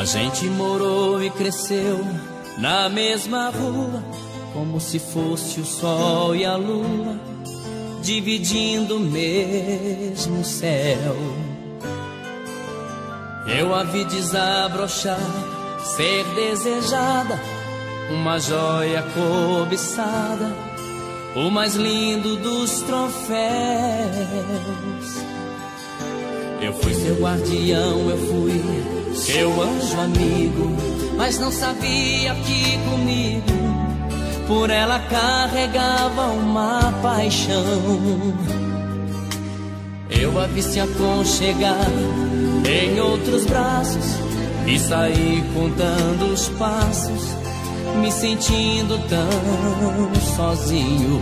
A gente morou e cresceu na mesma rua, como se fosse o sol e a lua, dividindo o mesmo céu. Eu a vi desabrochar, ser desejada, uma joia cobiçada, o mais lindo dos troféus. Eu fui seu guardião, eu fui seu anjo amigo, mas não sabia que comigo por ela carregava uma paixão. Eu a vi se aconchegar em outros braços e saí contando os passos, me sentindo tão sozinho.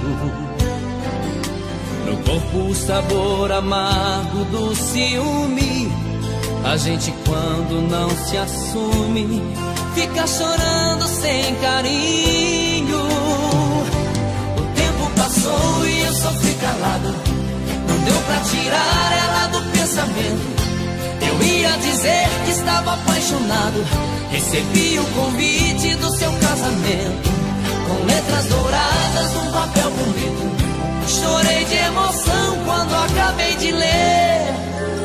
No corpo o sabor amargo do ciúme. A gente quando não se assume fica chorando sem carinho. O tempo passou e eu sofri calado, não deu pra tirar ela do pensamento. Eu ia dizer que estava apaixonado, recebi o convite do seu casamento, com letras douradas num papel bonito. Chorei de emoção quando acabei de ler.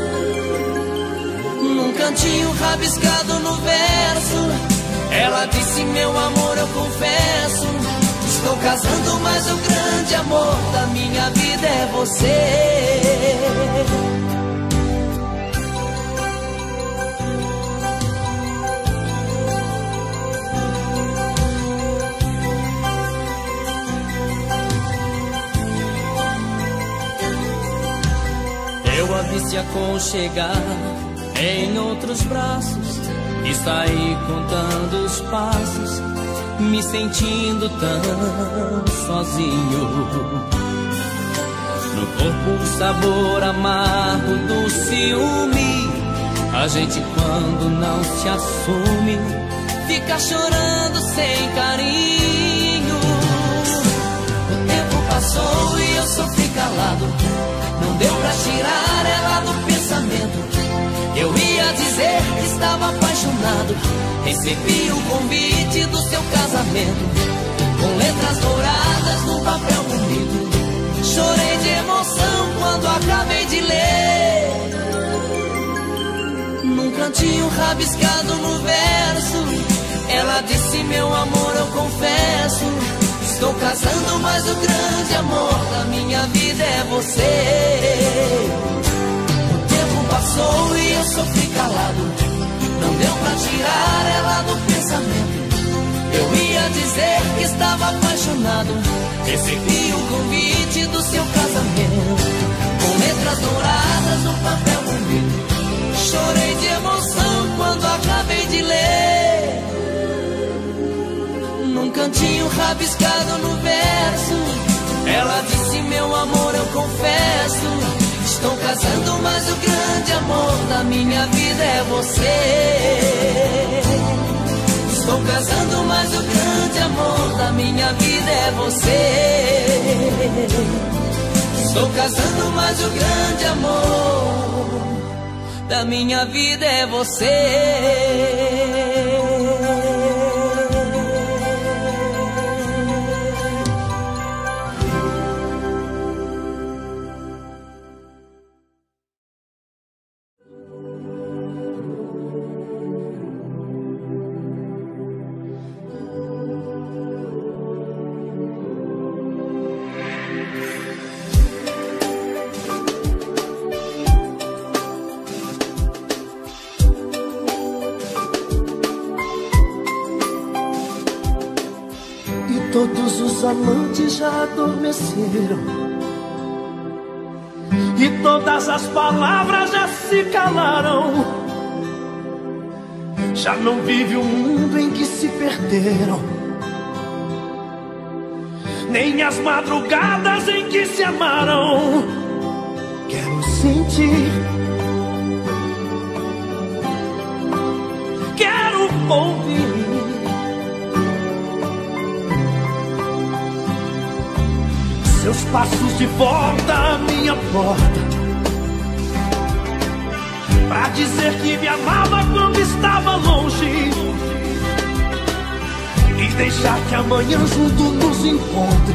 Num cantinho rabiscado no verso, ela disse: meu amor, eu confesso, estou casando, mas o grande amor da minha vida é você. Eu a vi se aconchegar em outros braços e saí contando os passos, me sentindo tão sozinho. No corpo o sabor amargo do ciúme. A gente quando não se assume fica chorando sem carinho. O tempo passou e eu sofri calado, não deu pra tirar ela do pensamento. Eu ia dizer que estava apaixonado, recebi o convite do seu casamento, com letras douradas no papel bonito. Chorei de emoção quando acabei de ler. Num cantinho rabiscado no verso, ela disse: meu amor, eu confesso, estou casando, mas o grande amor da minha vida é você. O tempo passou e eu sofri calado, não deu pra tirar ela do pensamento. Eu ia dizer que estava apaixonado, recebi o convite do seu casamento, com letras douradas no papel bonito. Chorei de emoção quando acabei de ler. Num cantinho rabiscado no verso, ela disse: meu amor, eu confesso, estou casando, mas o grande amor da minha vida é você. Estou casando, mas o grande amor da minha vida é você. Estou casando, mas o grande amor da minha vida é você. Todos os amantes já adormeceram e todas as palavras já se calaram. Já não vive o mundo em que se perderam, nem as madrugadas em que se amaram. Quero sentir, quero ouvir seus passos de volta à minha porta. pra dizer que me amava quando estava longe e deixar que amanhã junto nos encontre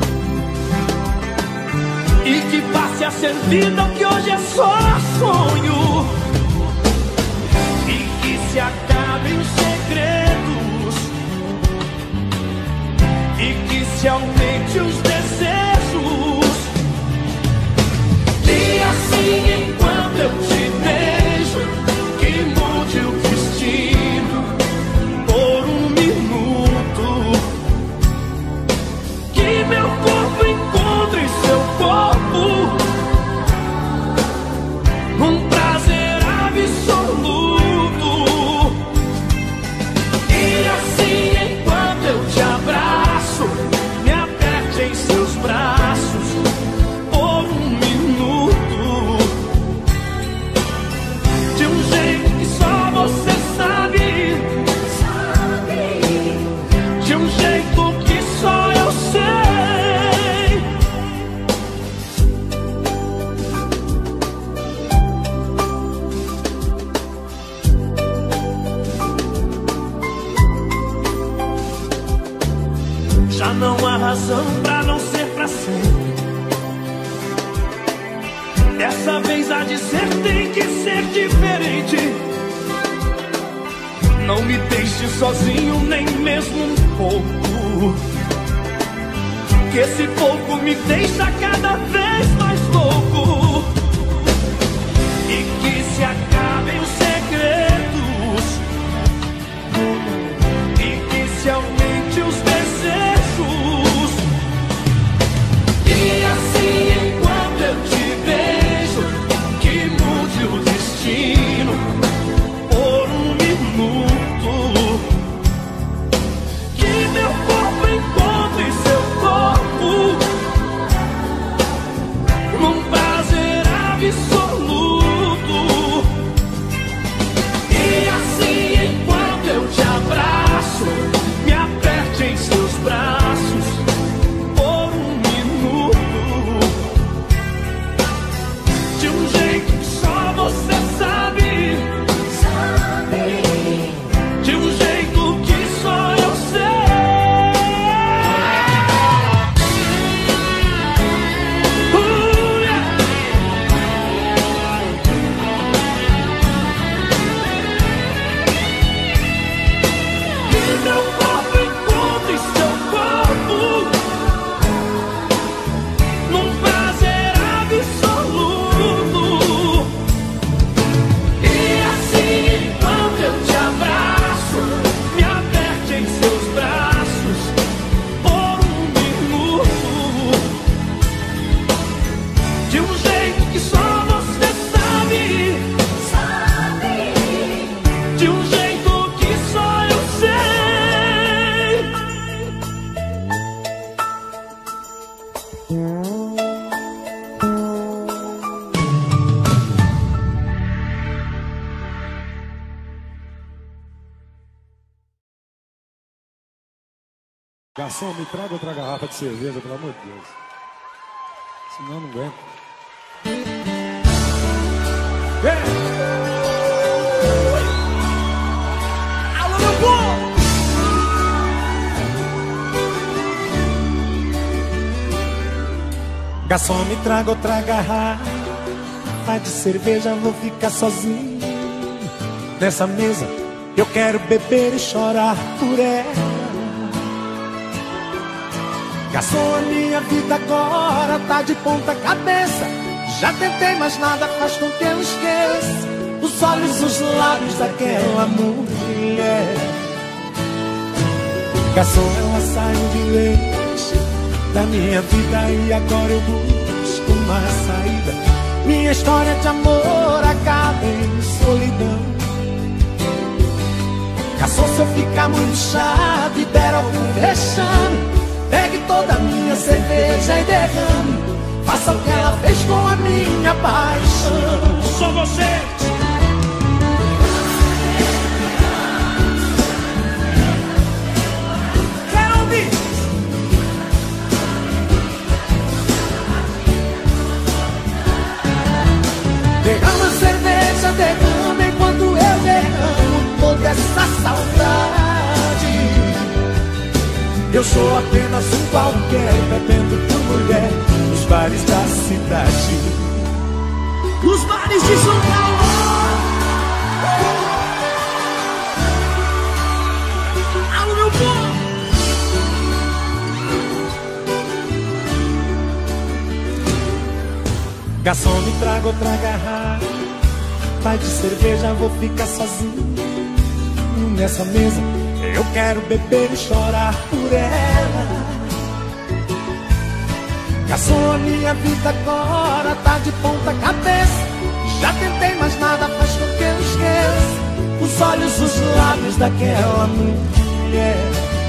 e que passe a ser vida o que hoje é só sonho e que se acabem os segredos e que se aumente os desejos. E assim enquanto eu te beijo, que mude o destino por um minuto, que meu corpo encontre seu corpo, um prazer absoluto. E assim enquanto eu te abraço, me aperte em seus braços por um minuto, de um jeito que só você sabe, de um jeito que só eu sei. Já não há razão pra não ser pra sempre. Dessa vez há de ser, tem que ser diferente. Não me deixe sozinho nem mesmo um pouco, que esse pouco me deixa cada vez mais louco. E que se acabem os segredos e que se aumente os desejos. E assim enquanto eu te beijo, que mude o destino por um minuto, que meu corpo encontre seu corpo, num prazer absoluto. E assim enquanto eu te abraço, me aperte em seus braços por um minuto, de um jeito que só você sabe, de um jeito que só eu sei. Yeah. Que meu corpo encontre seu corpo, num prazer absoluto. E assim enquanto eu te abraço, me aperte em seus braços por um minuto, de um jeito que só você sabe, de um jeito que só eu sei. Garçom, me traga outra garrafa de cerveja, pelo amor de Deus. Senão eu não aguento. Alô, meu povo! Garçom, me traga outra garrafa de cerveja, vou ficar sozinho nessa mesa. Eu quero beber e chorar por ela. Garçom, a minha vida agora tá de ponta cabeça. Já tentei, mas nada faz com que eu esqueça os olhos, os lábios daquela mulher. Garçom, ela saiu de vez da minha vida e agora eu busco uma saída. Minha história de amor acaba em solidão. Garçom, se eu ficar muito chato e der algum vexame, pegue toda a minha cerveja e derrame. Faça o que ela fez com a minha paixão. Só você. Quero ouvir. Derrama a cerveja, derrama essa saudade. Eu sou apenas um qualquer, bebendo por mulher nos bares da cidade. Os bares de São Paulo. Alô, meu povo. Garçom, me traga outra garrafa de cerveja, vou ficar sozinho nessa mesa. Eu quero beber e chorar por ela. Garçom, a minha vida agora tá de ponta cabeça. Já tentei, mas nada faz com que eu esqueça os olhos, os lábios daquela mulher.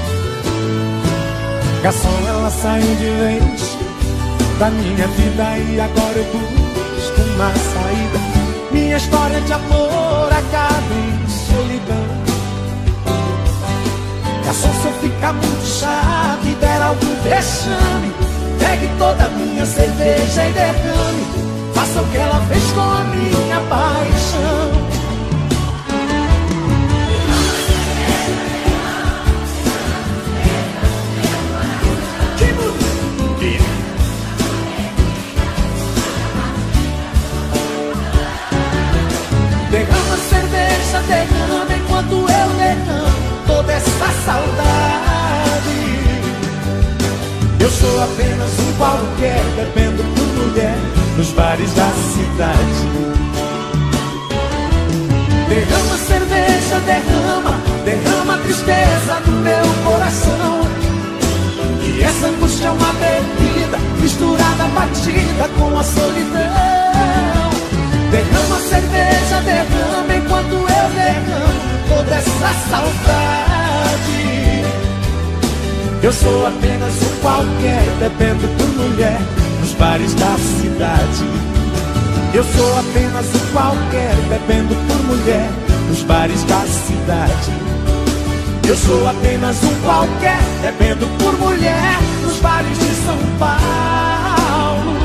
Garçom, ela saiu de vez da minha vida e agora eu busco uma saída. Minha história de amor acaba em solidão. Garçom, se eu ficar muito chato e der algum vexame, pegue toda a minha cerveja e derrame. Faça o que ela fez com a minha paixão. Derrama cerveja, derrama enquanto eu derramo toda essa saudade. Eu sou apenas um qualquer, bebendo por mulher nos bares da cidade. Derrama cerveja, derrama a tristeza do meu coração. E essa angústia é uma bebida misturada, batida com a solidão. Derrama cerveja, derrama enquanto eu derramo toda essa saudade. Eu sou apenas um qualquer, bebendo por mulher nos bares da cidade. Eu sou apenas um qualquer, bebendo por mulher nos bares da cidade. Eu sou apenas um qualquer, bebendo por mulher nos bares de São Paulo.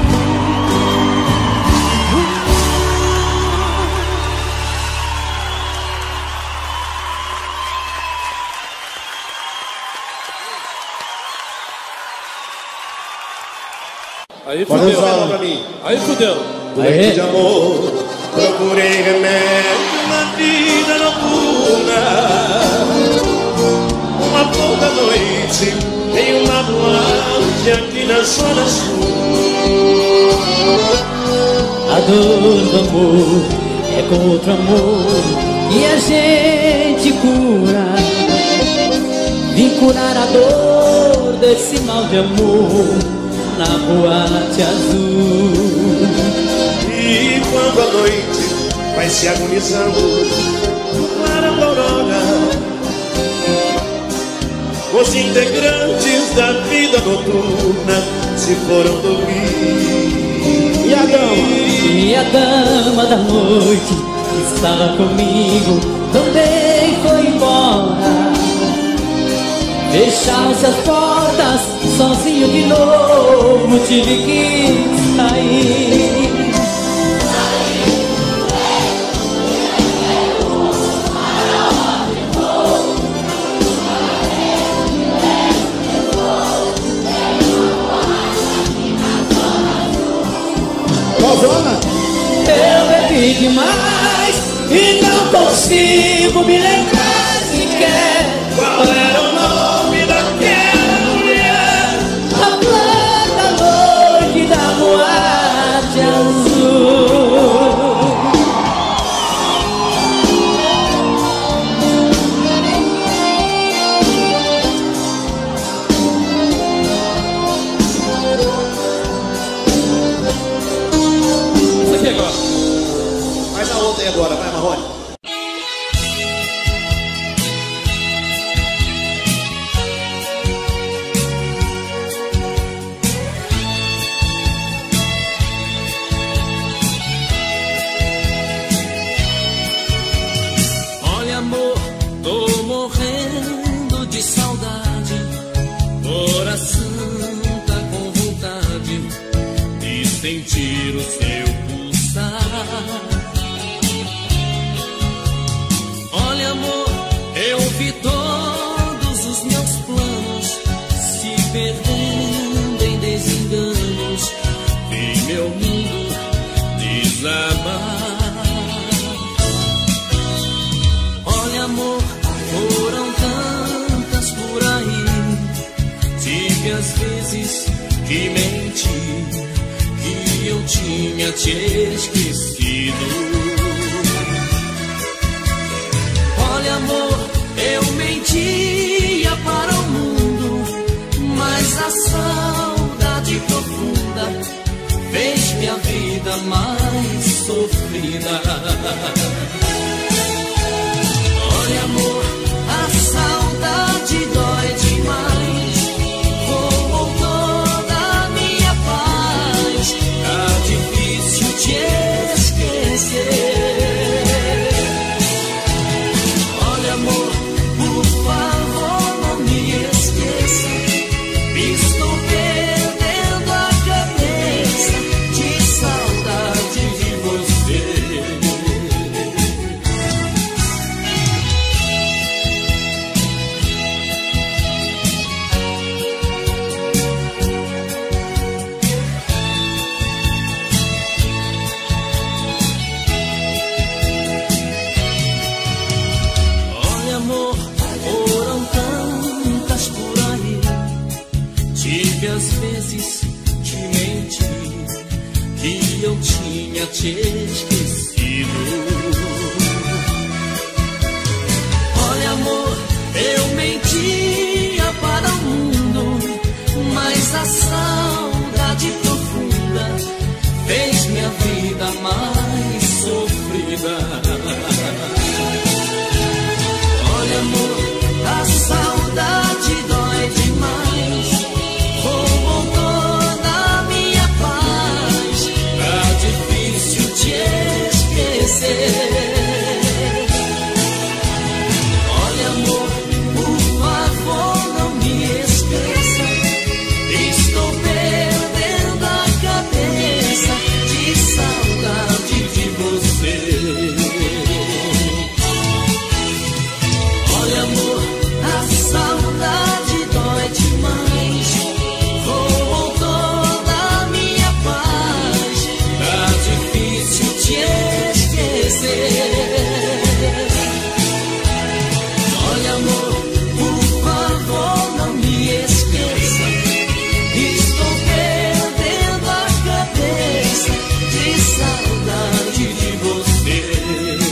Aí fudeu. Aí fudeu. Leite de amor, procurei remédio na vida noturna. Uma pouca noite em uma boate aqui na zona sul. A dor do amor é com outro amor e a gente cura. Vim curar a dor desse mal de amor na boate azul. E quando a noite vai se agonizando no claro da aurora, os integrantes da vida noturna se foram dormir. E a dama da noite que estava comigo também foi embora. Fecharam-se as portas, sozinho de novo tive que sair. Eu bebi demais e não consigo me lembrar sequer qual era o nome daquela mulher. A planta noite da boate azul. Isso aqui agora. Faz a outra aí agora, vai, Marrone. Olha, amor, tô morrendo de saudade. Coração tá com vontade de sentir o seu pulsar. Olha, amor, Vi todos os meus planos se perdendo em desenganos. Vi meu mundo desabar. Olha, amor, foram tantas por aí. Tive as vezes que menti, que eu tinha te esquecido. Olha, amor, eu mentia para o mundo, mas a saudade profunda fez minha vida mais sofrida. Olha, amor, a saudade dói demais, roubou toda a minha paz. Tá difícil te esquecer. Olha, amor, por favor, não me esqueça. Estou perdendo a cabeça de saudade de você. Olha, amor, foram tantas por aí. Tive as vezes que menti, que eu tinha te esquecido. Olha, amor, eu mentia para o mundo, mas a saudade profunda fez minha vida mais sofrida. Olha, amor, a saudade dói demais, roubou toda a minha paz. Tá difícil te esquecer. Olha, amor, por favor, não me esqueça. Estou perdendo a cabeça de saudade de você. Olha, amor, a saudade dói demais, roubou toda a minha paz. Tá difícil te esquecer. Olha, amor, por favor, não me esqueça. Estou perdendo a cabeça de saudade de você.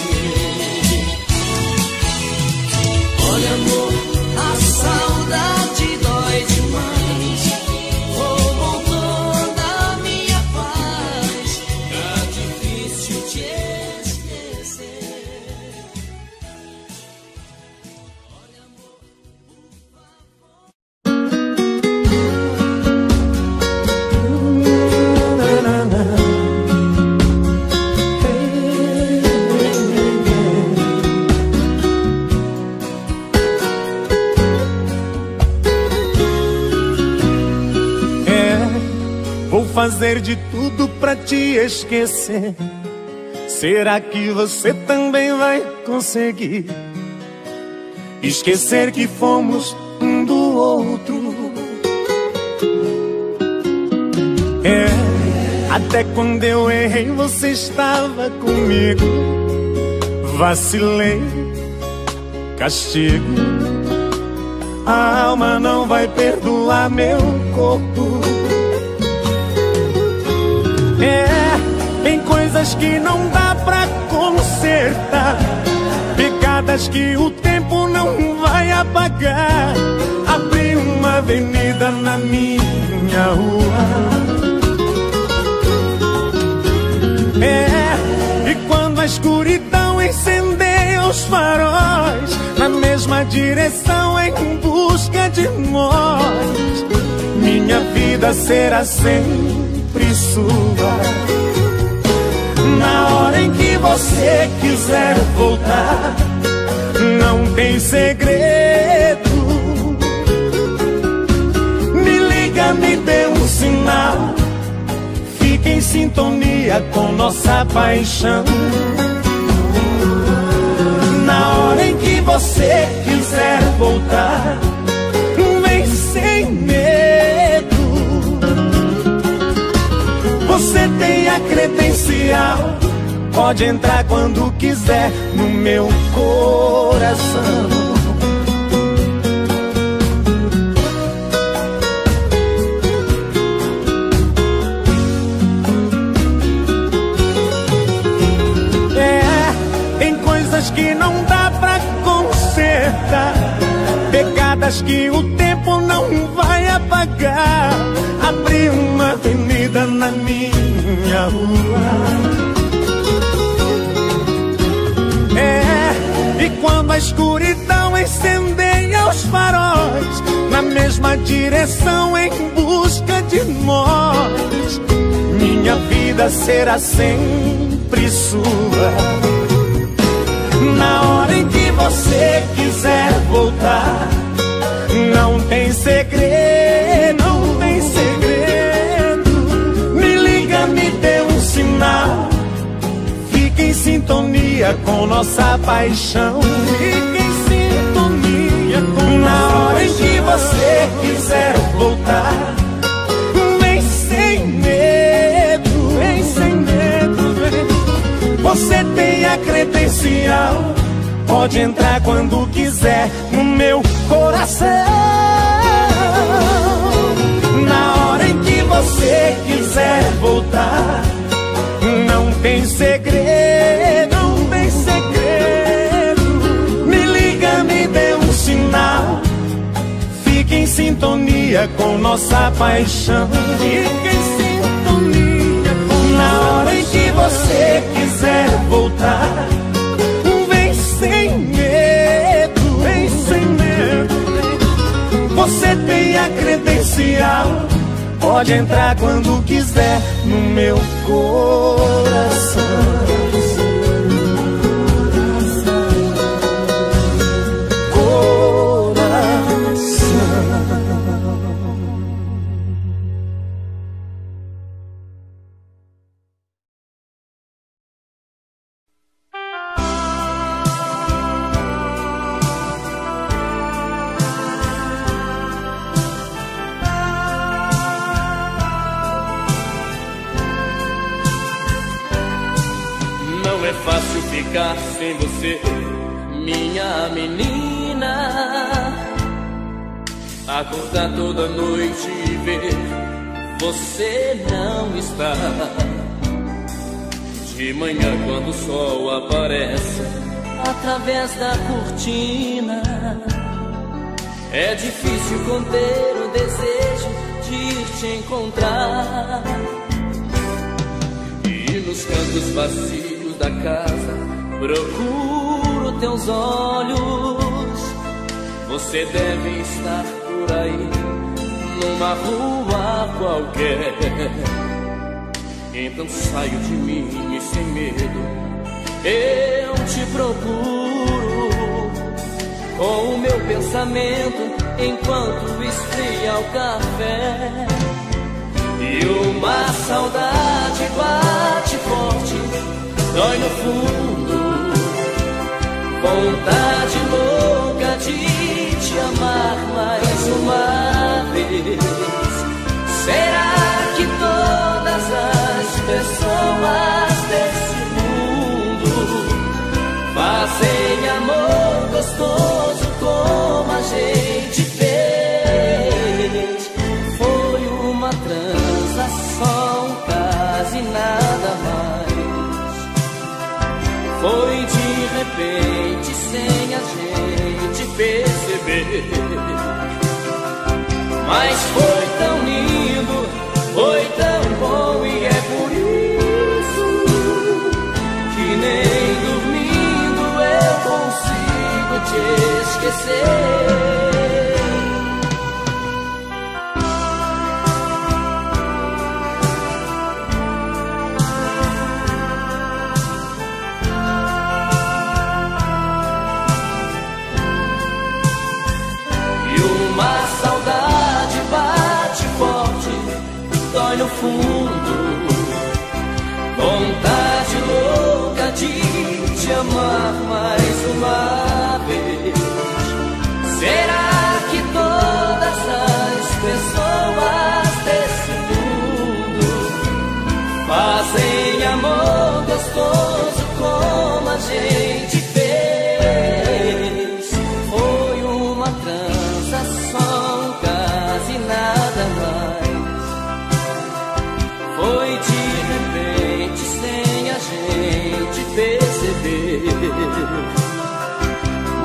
Olha, amor, a saudade dói demais, roubou toda a minha paz. Tá difícil te esquecer. Olha, amor, vou fazer de tudo pra te esquecer. Será que você também vai conseguir esquecer que fomos um do outro? Até quando eu errei você estava comigo. Vacilei, castigo. A alma não vai perdoar meu corpo. Tem coisas que não dá pra consertar, pegadas que o tempo não vai apagar. Abri uma avenida na minha rua. E quando a escuridão incendeia os faróis, na mesma direção em busca de nós, minha vida será sempre sua. Na hora em que você quiser voltar, não tem segredo. Me liga, me dê um sinal, fique em sintonia com nossa paixão. Na hora em que você você quiser voltar, vem sem medo. Você tem a credencial, pode entrar quando quiser no meu coração. Que não dá pra consertar, pegadas que o tempo não vai apagar. Abri uma avenida na minha rua, e quando a escuridão incendeia os faróis, na mesma direção em busca de nós, minha vida será sempre sua. Na hora em que você quiser voltar, não tem segredo, não tem segredo. Me liga, me dê um sinal, fique em sintonia com nossa paixão. Fique em sintonia com na hora em que você quiser voltar, vem sem medo, vem sem medo, vem. Você tem a credencial, pode entrar quando quiser no meu coração. Na hora em que você quiser voltar, não tem segredo, não tem segredo. Me liga, me dê um sinal, fique em sintonia com nossa paixão. Fique em sintonia com na hora em que você quiser voltar, vem sem medo, vem sem medo. Você tem a credencial, pode entrar quando quiser no meu coração. Ficar sem você, minha menina, acordar toda noite e ver você não está. De manhã quando o sol aparece através da cortina, é difícil conter o desejo de te encontrar. E nos cantos vazios da casa procuro teus olhos. Você deve estar por aí, numa rua qualquer. Então saio de mim e sem medo eu te procuro, com o meu pensamento enquanto esfria o café. E uma saudade bate forte, dói no fundo, vontade louca de te amar mais uma vez. Será que todas as pessoas desse mundo fazem amor gostoso como a gente fez? Foi uma transação, quase nada mais. Foi de repente, sem a gente perceber. Mas foi tão lindo, foi tão bom, e é por isso que nem dormindo eu consigo te esquecer. No fundo, vontade louca de te amar mais uma vez.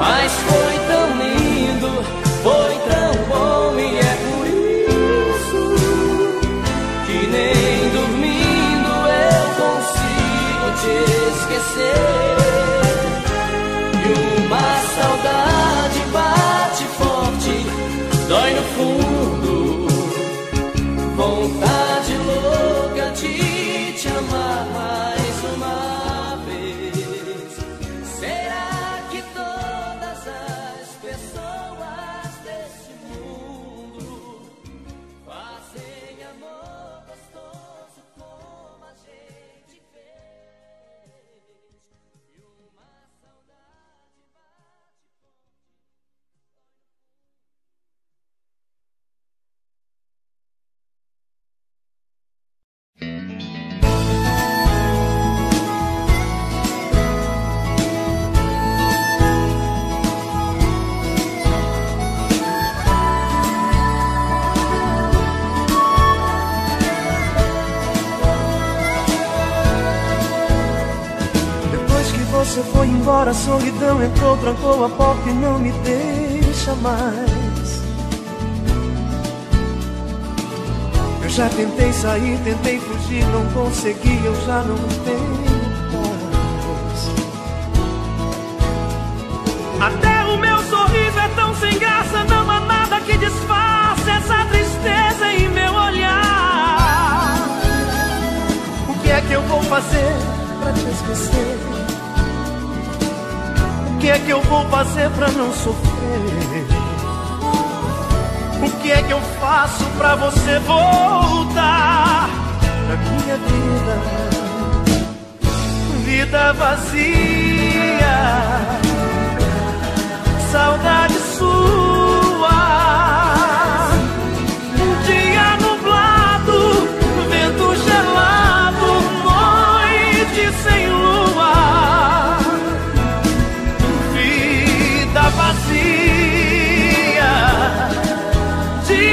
mas foi tão lindo, foi tão bom, e é por isso que nem dormindo eu consigo te esquecer. E uma saudade bate forte, dói no fundo, vontade louca de te amar mais uma vez. Será que todas as pessoas desse mundo fazem amor gostoso como a gente fez? E uma saudade Você foi embora, a solidão entrou, trancou a porta e não me deixa mais. Eu já tentei sair, tentei fugir, não consegui, eu já não tenho paz. Até o meu sorriso é tão sem graça, não há nada que disfarce essa tristeza em meu olhar. O que é que eu vou fazer pra te esquecer? O que é que eu vou fazer pra não sofrer? O que é que eu faço pra você voltar pra minha vida? Vida vazia, saudade sua. Um dia nublado, vento gelado, noite sem lua. Vazia de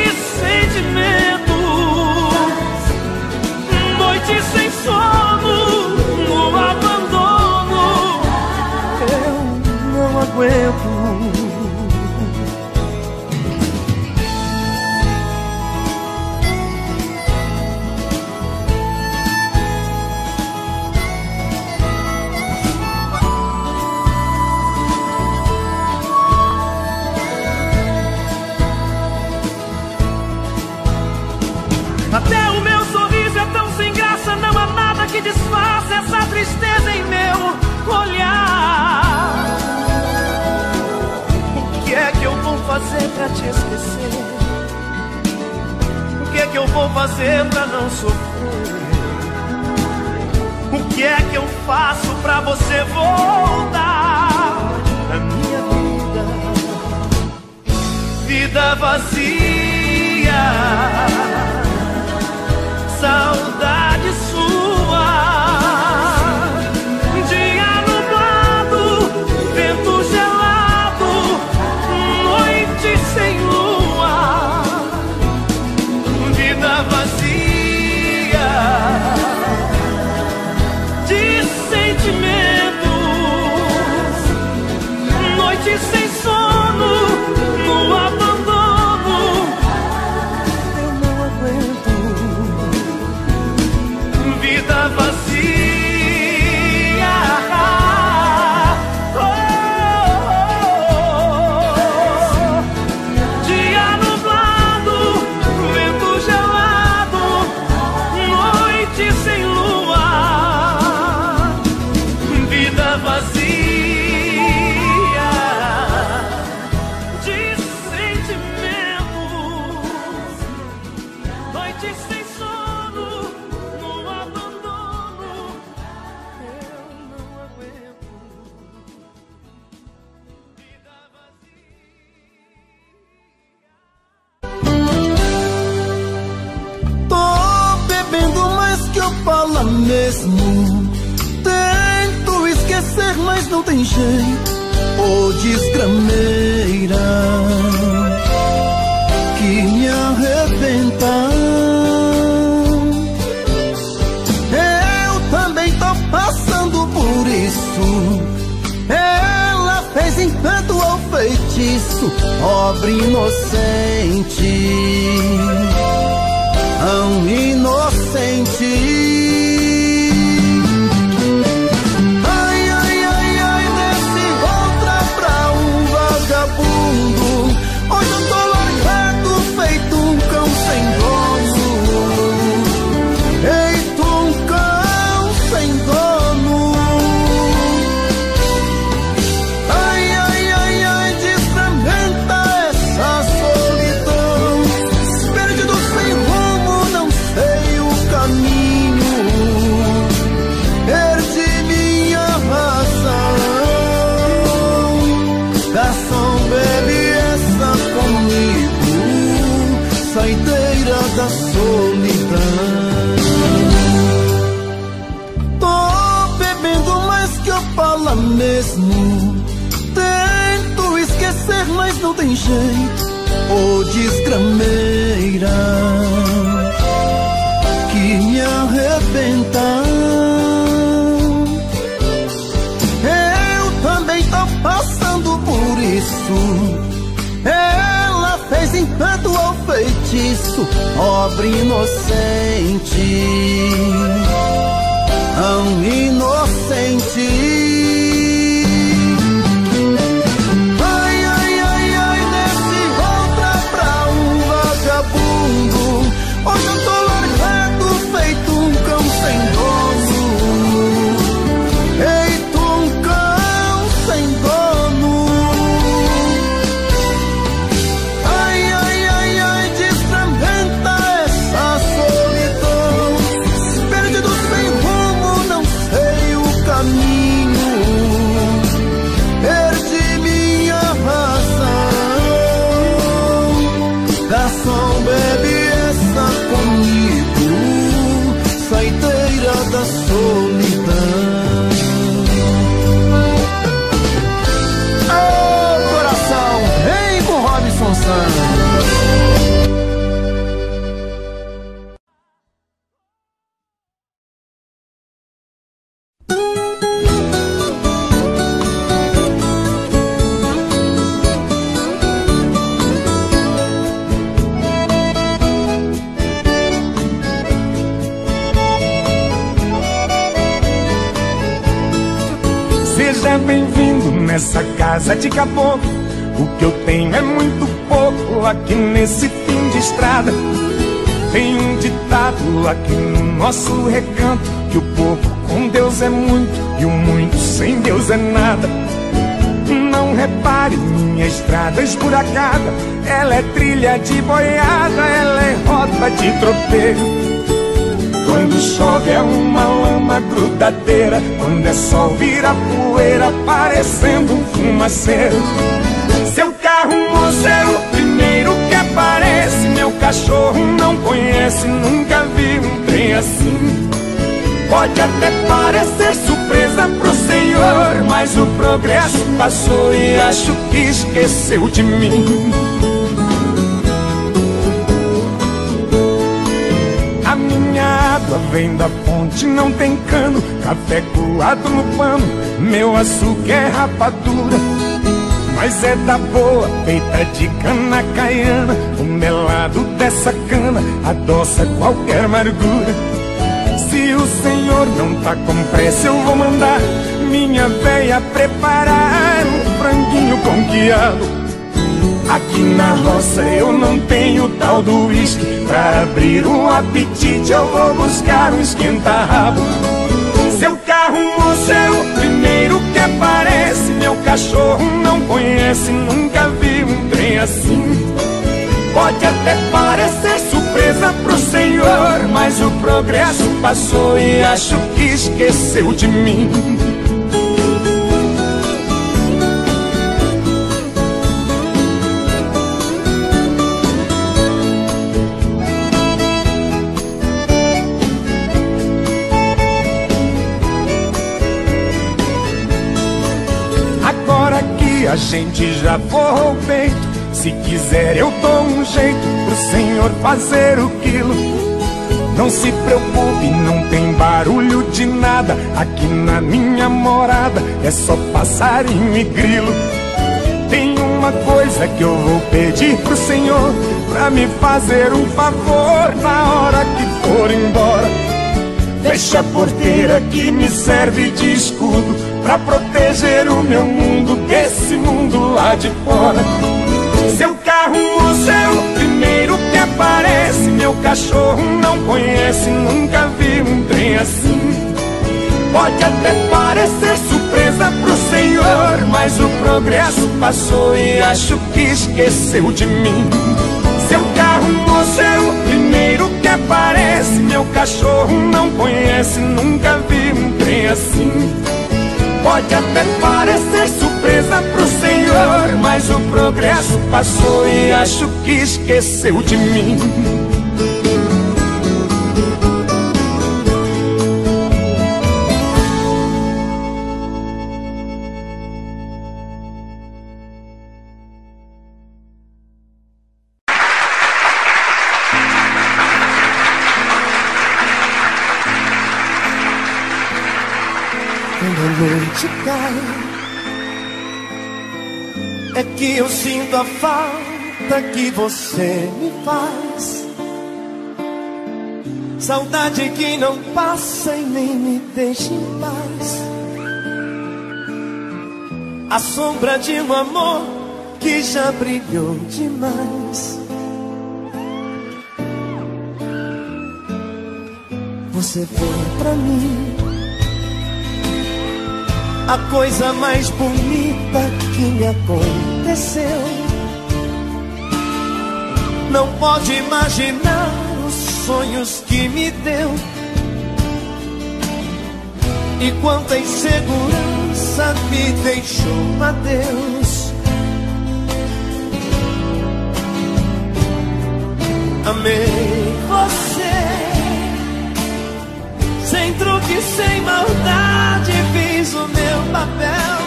sentimentos, noite sem sono, no abandono. Eu não aguento. Até o meu sorriso é tão sem graça, não há nada que disfarce essa tristeza em meu olhar. O que é que eu vou fazer pra te esquecer? O que é que eu vou fazer pra não sofrer? O que é que eu faço pra você voltar pra minha vida? Vida vazia, saudade sua. Dia nublado, vento gelado, noite sem lua. Vida vazia de sentimentos, noite sem sono, no abandono. Eu não aguento. Vida vazia, oh, dia nublado, vento gelado, noite sem lua. Vida vazia de sentimentos, noite sem sono, no abandono. Eu não aguento. Vida vazia. Tô bebendo mais que eu falo mesmo. Tento esquecer, mas não tem jeito. Ô desgrameira que me arrebenta. Eu também tô passando por isso. Ela fez encanto feitiço, pobre inocente, tão inocente. Ai, ai, ai, ai, desse outra pra um vagabundo. Hoje eu tô largado, feito um cão sem dono. Feito um cão sem dono. Ai, ai, ai, ai, desfragmenta essa solidão. Perdido sem rumo, não sei o caminho. Perdi minha razão. Garçom, bebe essa comigo, saideira da solidão. Tô bebendo mais que eu falo mesmo. Tento esquecer, mas não tem jeito. Ô desgrameira que me arrebenta. Eu também tô passando por isso. Ela fez encanto ao feitiço, pobre inocente, tão inocente. Ai, ai, ai, ai, desse outra pra um vagabundo. Hoje eu tô largado, feito um cão sem dono. Feito um cão sem dono. Ai, ai, ai, ai, desfragmenta essa solidão. Perdido sem rumo, não sei o caminho. Perdi minha razão. Garçom, bebe essa comigo, saideira da solidão. Ô coração, vem com Robson Santos. Seja bem-vindo nessa casa de caboclo. O que eu tenho é muito pouco aqui nesse fim de estrada. Tem um ditado aqui no nosso recanto, que o pouco com Deus é muito e o muito sem Deus é nada. Não repare minha estrada esburacada, ela é trilha de boiada, ela é rota de tropeiro. Quando chove é uma lama grudadeira, quando é sol vira poeira, parecendo um fumaceiro. Seu carro, moço, é o primeiro que aparece. Meu cachorro não conhece, nunca vi um trem assim. Pode até parecer surpresa pro senhor, mas o progresso passou e acho que esqueceu de mim. A minha água vem da fonte, não tem cano, café coado no pano, meu açúcar é rapadura, mas é da boa, feita de cana caiana. O melado dessa cana adoça qualquer amargura. Se o senhor não tá com pressa, eu vou mandar minha véia preparar um franguinho com quiabo. Aqui na roça eu não tenho tal do uísque, pra abrir um apetite eu vou buscar um esquenta-rabo. Seu carro, moço, é o primeiro que aparece. Meu cachorro não conhece, nunca vi um trem assim. Pode até parecer surpresa pro senhor, mas o progresso passou e acho que esqueceu de mim. Agora que a gente já forrou o peito, se quiser eu dou um jeito pro senhor fazer o quilo. Não se preocupe, não tem barulho de nada. Aqui na minha morada é só passarinho e grilo. Tem uma uma coisa que eu vou pedir pro Senhor, pra me fazer um favor na hora que for embora. Fecha a porteira que me serve de escudo, pra proteger o meu mundo desse mundo lá de fora. Seu carro, moço, é o primeiro que aparece. Meu cachorro não conhece, nunca vi um trem assim. Pode até parecer surpresa pro Senhor, mas o progresso passou e acho que esqueceu de mim. Seu carro, moço, é o primeiro que aparece. Meu cachorro não conhece, nunca vi um trem assim. Pode até parecer surpresa pro Senhor, mas o progresso passou e acho que esqueceu de mim. Quando a noite cai, é que eu sinto a falta que você me faz. Saudade que não passa e nem me deixa em paz. A sombra de um amor que já brilhou demais. Você foi pra mim a coisa mais bonita que me aconteceu. Não pode imaginar os sonhos que me deu. E quanta insegurança me deixou, adeus. Amei você, sem truque, sem maldade, fiz o meu papel.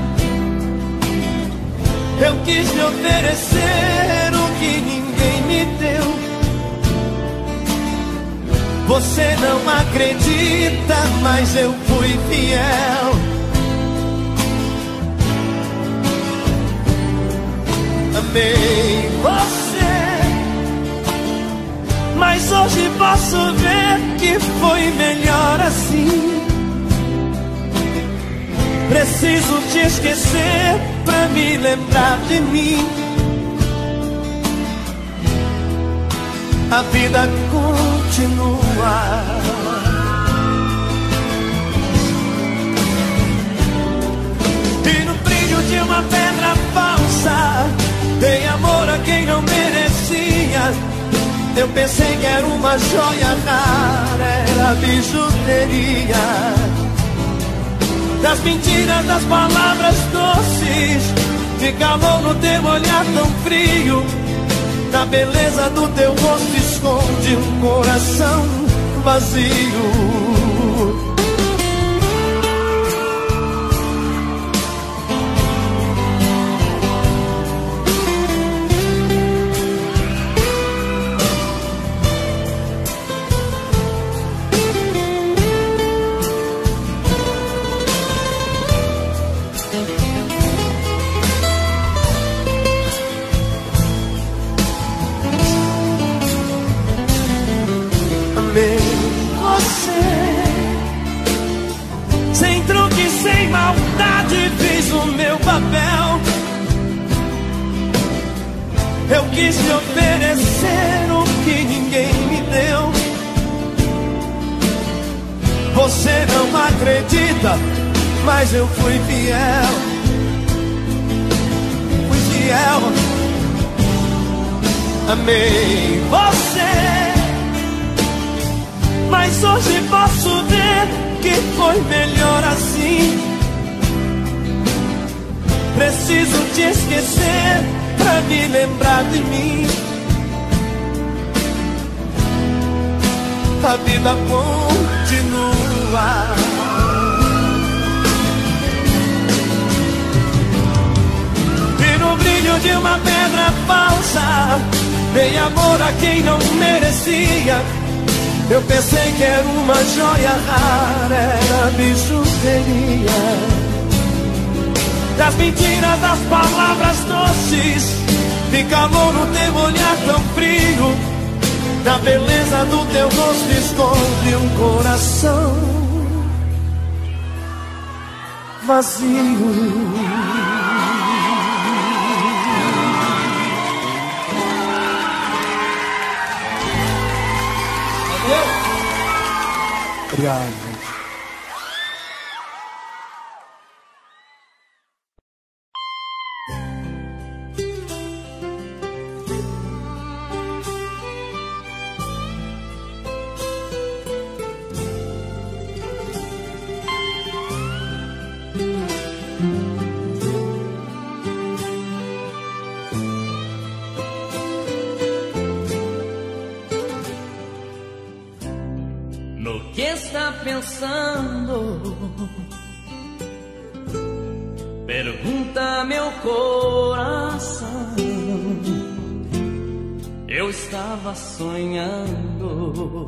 Eu quis me oferecer o que ninguém me deu. Você não acredita, mas eu fui fiel. Amei você, mas hoje posso ver que foi melhor assim. Preciso te esquecer pra me lembrar de mim. A vida continua. E no brilho de uma pedra falsa, dei amor a quem não merecia. Eu pensei que era uma joia rara, era bijuteria. Das mentiras, das palavras doces, de calor no teu olhar tão frio. Na beleza do teu rosto esconde um coração vazio. Eu quis te oferecer o que ninguém me deu. Você não acredita, mas eu fui fiel. Fui fiel. Amei você, mas hoje posso ver que foi melhor assim. Preciso te esquecer pra me lembrar de mim. A vida continua. E no brilho de uma pedra falsa, dei amor a quem não merecia. Eu pensei que era uma joia rara, era bijuteria. das mentiras, das palavras doces, de calor no teu olhar tão frio, da beleza do teu rosto esconde um coração vazio. Obrigado. No que está pensando? Pergunta meu coração. Eu estava sonhando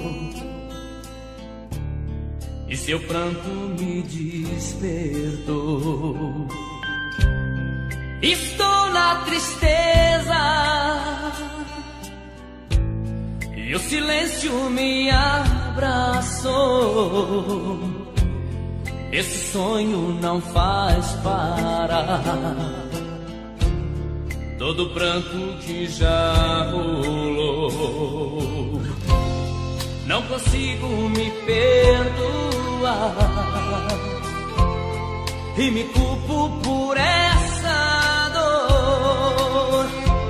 e seu pranto me despertou. Estou na tristeza e o silêncio me abraçou. Esse sonho não faz parar todo o pranto que já rolou. Não consigo me perdoar e me culpo por essa dor.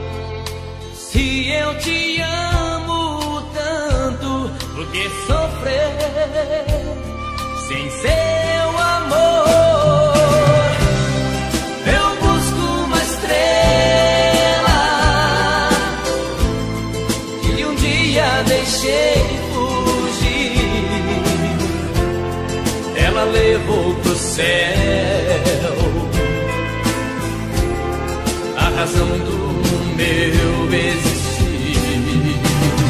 Se eu te amo tanto, por que sofrer sem seu amor? Eu busco uma estrela que um dia deixei fugir. Ela levou pro céu a razão do meu existir.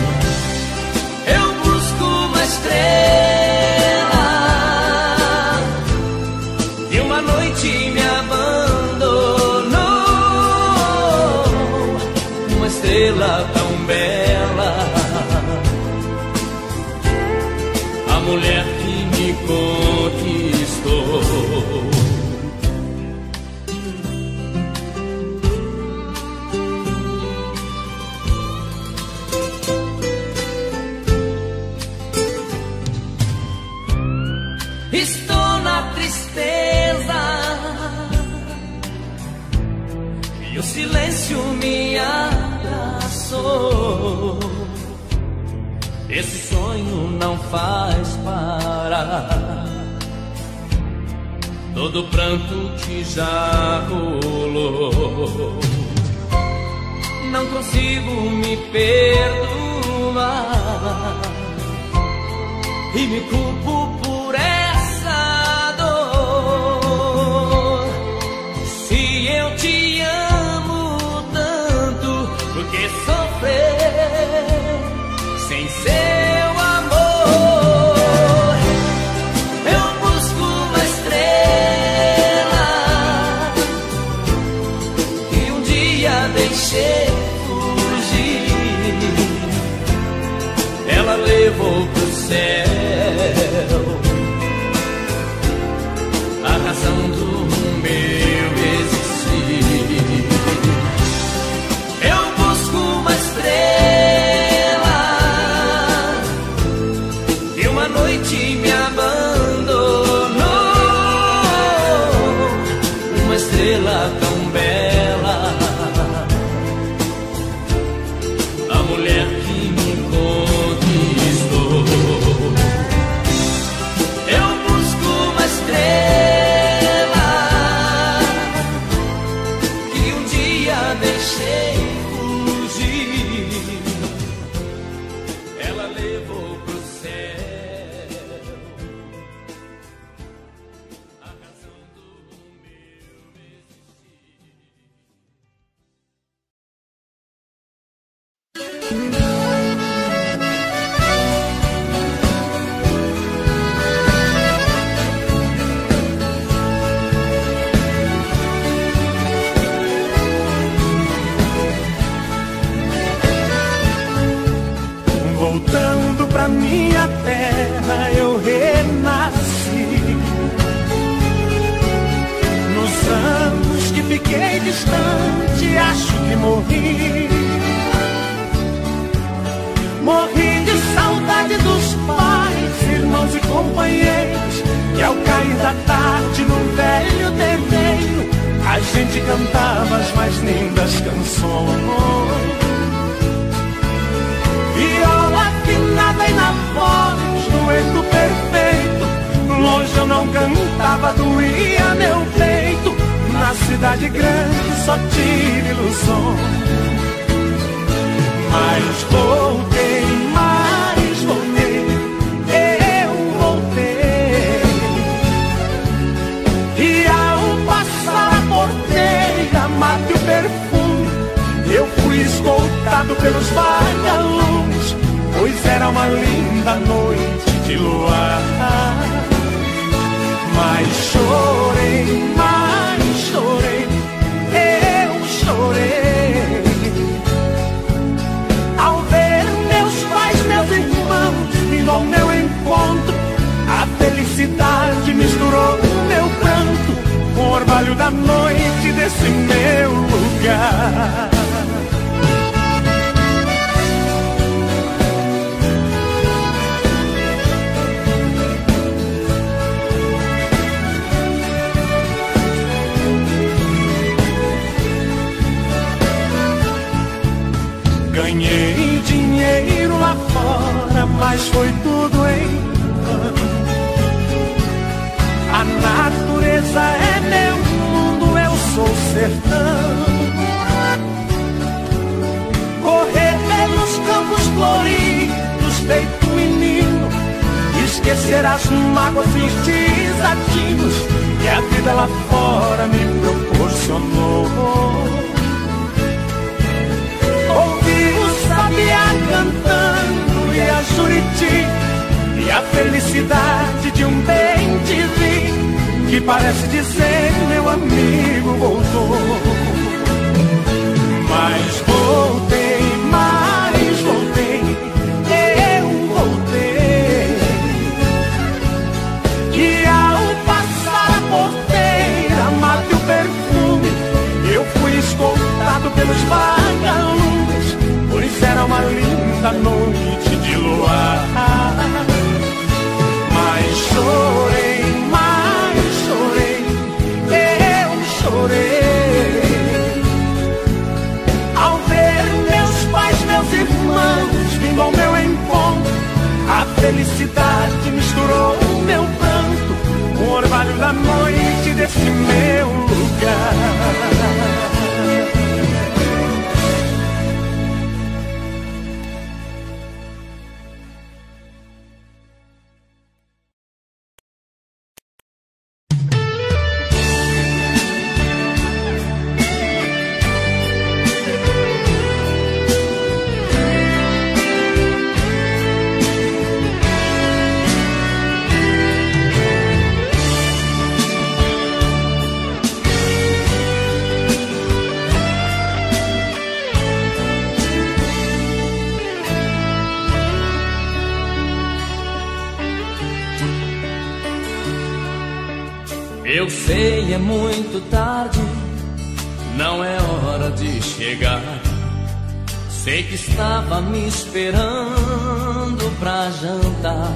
Eu busco uma estrela e uma noite me abandonou. Uma estrela tão bela, a mulher que me conquistou. Estou na tristeza e o silêncio me abraçou. Esse sonho não faz parar todo o pranto que já rolou. Não consigo me perdoar e me culpo por essa dor. Se eu te amo tanto, por que sofrer sem seu amor? Eu busco uma estrela que um dia deixei fugir. Ela levou pro céu a razão do meu existir. Eu busco uma estrela e uma noite me abandonou. Uma estrela tão bela, a mulher que me conquistou. Eu busco uma estrela que um dia deixei fugir. Ela levou pro céu a razão do meu existir. fiquei distante, acho que morri. Morri de saudade dos pais, irmãos e companheiros, que ao cair da tarde num velho terreiro a gente cantava as mais lindas canções. Viola afinada e na voz, dueto perfeito. Longe eu não cantava, doía meu peito. Na cidade grande só tive ilusões. Mas voltei, eu voltei. E ao passar a porteira, mate o perfume, eu fui escoltado pelos vagalumes, pois era uma linda noite de luar. Mas chorei, eu chorei, ao ver meus pais, meus irmãos vindo ao meu encontro. A felicidade misturou o meu pranto com o orvalho da noite desse meu lugar. Ganhei dinheiro lá fora, mas foi tudo em vão. A natureza é meu mundo, eu sou sertão. Correr pelos campos floridos, feito menino, esquecer as mágoas e os desativos que a vida lá fora me proporcionou. Sabiá cantando e a Juriti, e a felicidade de um bem-te-vi que parece dizer meu amigo voltou. Mas voltei, eu voltei. E ao passar a porteira, mate o perfume, eu fui escoltado pelos vagalumes, pois era uma linda noite de luar. Mas chorei, eu chorei, ao ver meus pais, meus irmãos vindo ao meu encontro. A felicidade misturou o meu pranto com o orvalho da noite desse meu lugar. Eu sei, é muito tarde, não é hora de chegar. Sei que estava me esperando pra jantar,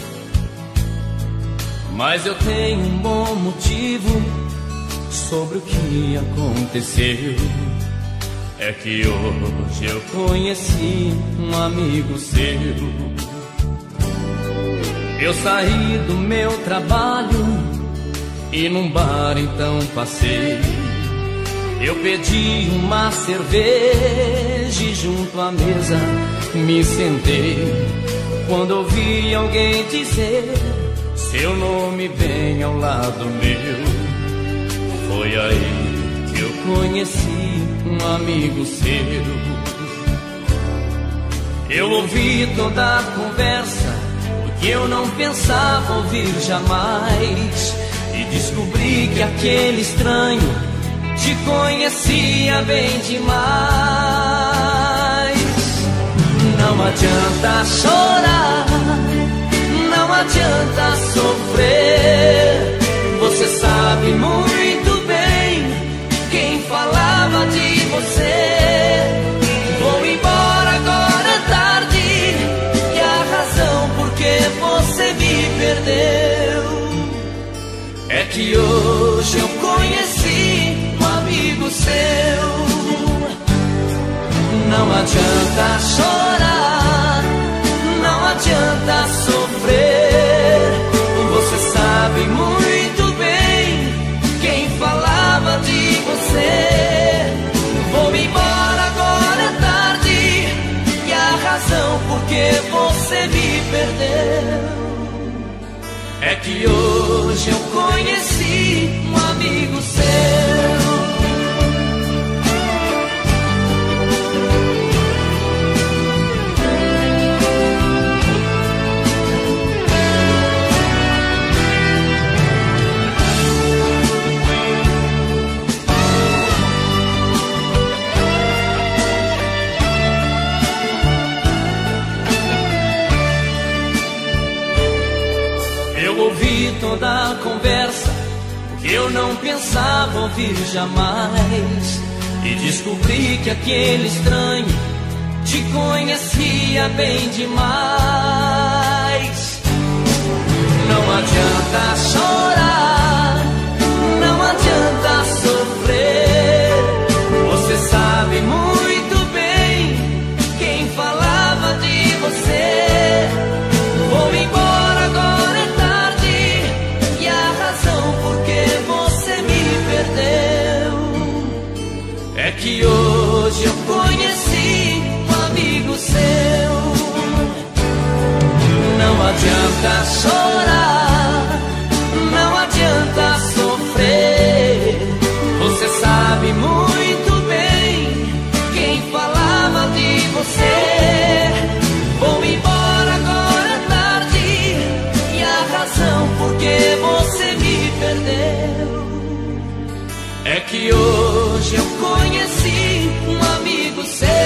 mas eu tenho um bom motivo sobre o que aconteceu. É que hoje eu conheci um amigo seu. Eu saí do meu trabalho e num bar então passei. Eu pedi uma cerveja e junto à mesa me sentei. Quando ouvi alguém dizer seu nome bem ao lado meu, foi aí que eu conheci um amigo seu. Eu ouvi toda a conversa, o que eu não pensava ouvir jamais, e descobri que aquele estranho te conhecia bem demais. Não adianta chorar, não adianta sofrer. Você sabe muito bem quem É que hoje eu conheci um amigo seu. Não adianta chorar, não adianta sofrer. Você sabe muito bem quem falava de você. Vou-me embora, agora é tarde, e a razão por que você me perdeu é que hoje eu conheci um amigo seu. Ouvi toda a conversa que eu não pensava ouvir jamais, e descobri que aquele estranho te conhecia bem demais. Não adianta chorar, não adianta sofrer. Você sabe muito bem quem falava de você. Vou embora, agora é tarde, e a razão por que você me perdeu é que hoje eu conheci um amigo seu. Não adianta chorar, não adianta sofrer. Você sabe muito bem quem falava de você. Vou embora, agora é tarde, e a razão por que você me perdeu é que hoje eu conheci um amigo seu.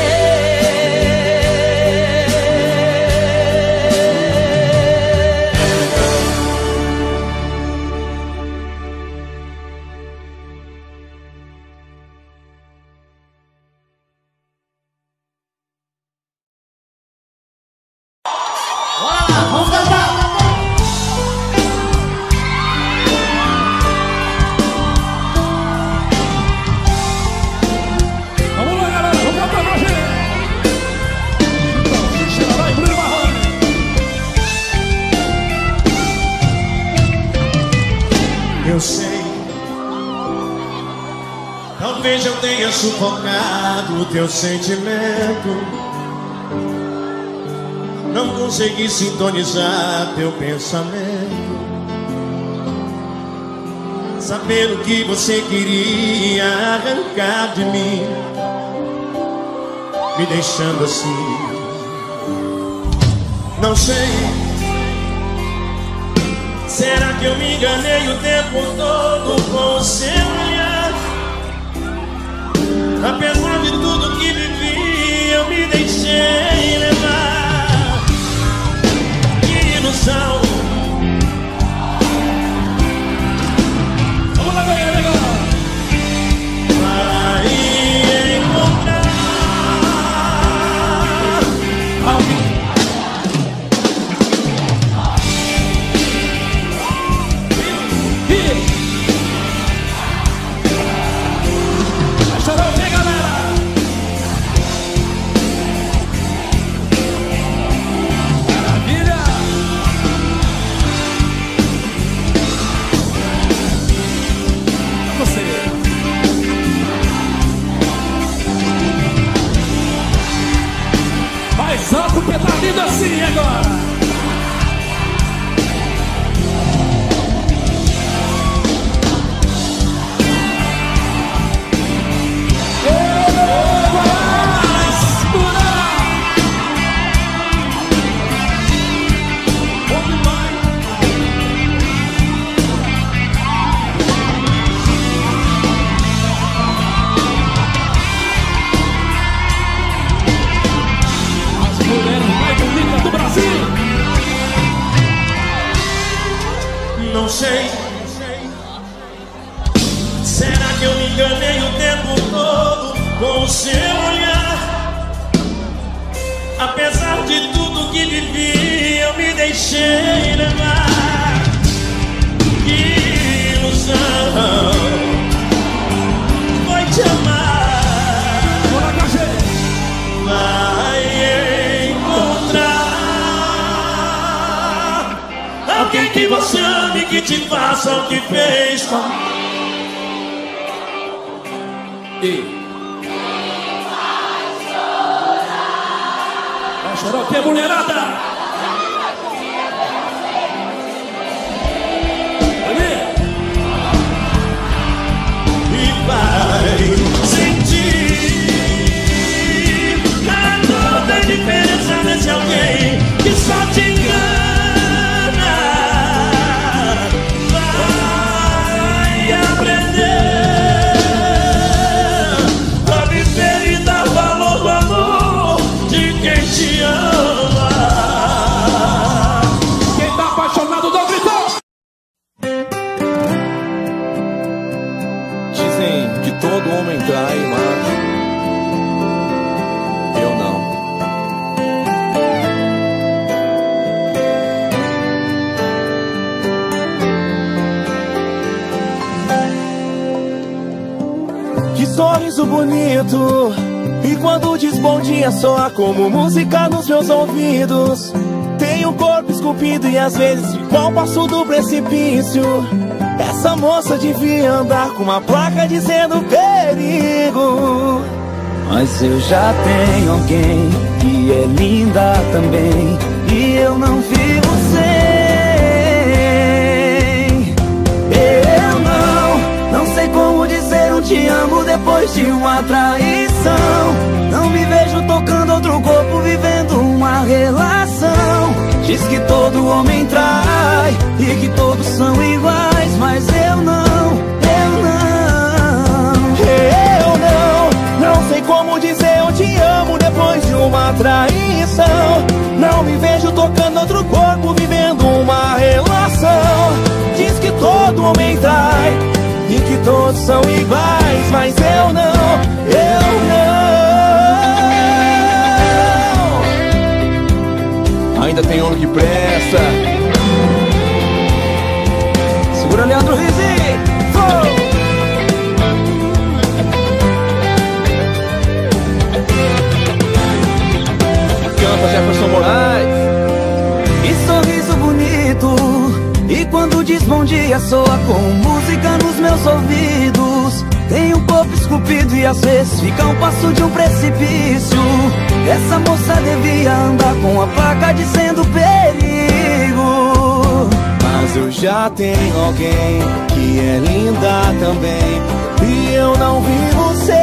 Eu sei, talvez eu tenha sufocado o teu sentimento, não consegui sintonizar teu pensamento, sabendo que você queria arrancar de mim, me deixando assim. Não sei, será que eu me enganei o tempo todo com o seu olhar? Apesar de tudo que vivi, eu me deixei levar. Que ilusão! Vamos lá, galera! Vai encontrar alguém. Solta o pedalino assim agora. Não sei, será que eu me enganei o tempo todo com o seu olhar? Apesar de tudo que vivi, eu me deixei levar. Que que te faça o que fez com... Vai chorar o que, mulherada? E vai sentir a toda a diferença desse alguém que só te engana. Vai aprender a viver e dar valor do amor de quem te ama. Quem tá apaixonado dá um grito. Dizem que todo homem trai, mas eu não. Que sorriso bonito. E quando diz bom dia soa como música nos meus ouvidos. Tenho o corpo esculpido e às vezes fico ao passo do precipício. Essa moça devia andar com uma placa dizendo perigo. Mas eu já tenho alguém que é linda também, e eu não vivo sem. Eu não sei como dizer um te amo depois de uma traição. Não me vejo tocando outro corpo, vivendo uma relação. Diz que todo homem trai e que todos são iguais, mas eu não. Não sei como dizer eu te amo depois de uma traição. Não me vejo tocando outro corpo, vivendo uma relação. Diz que todo homem trai e que todos são iguais, mas eu não. Ainda tem homem que presta. Segura, Leandro Rizzi. Canta Jefferson Moraes. Que sorriso bonito. E quando diz bom dia soa com música nos meus ouvidos. Tem um corpo esculpido e às vezes fica um passo de um precipício. Essa moça devia andar com a placa dizendo perigo. Mas eu já tenho alguém que é linda também, e eu não vivo sem.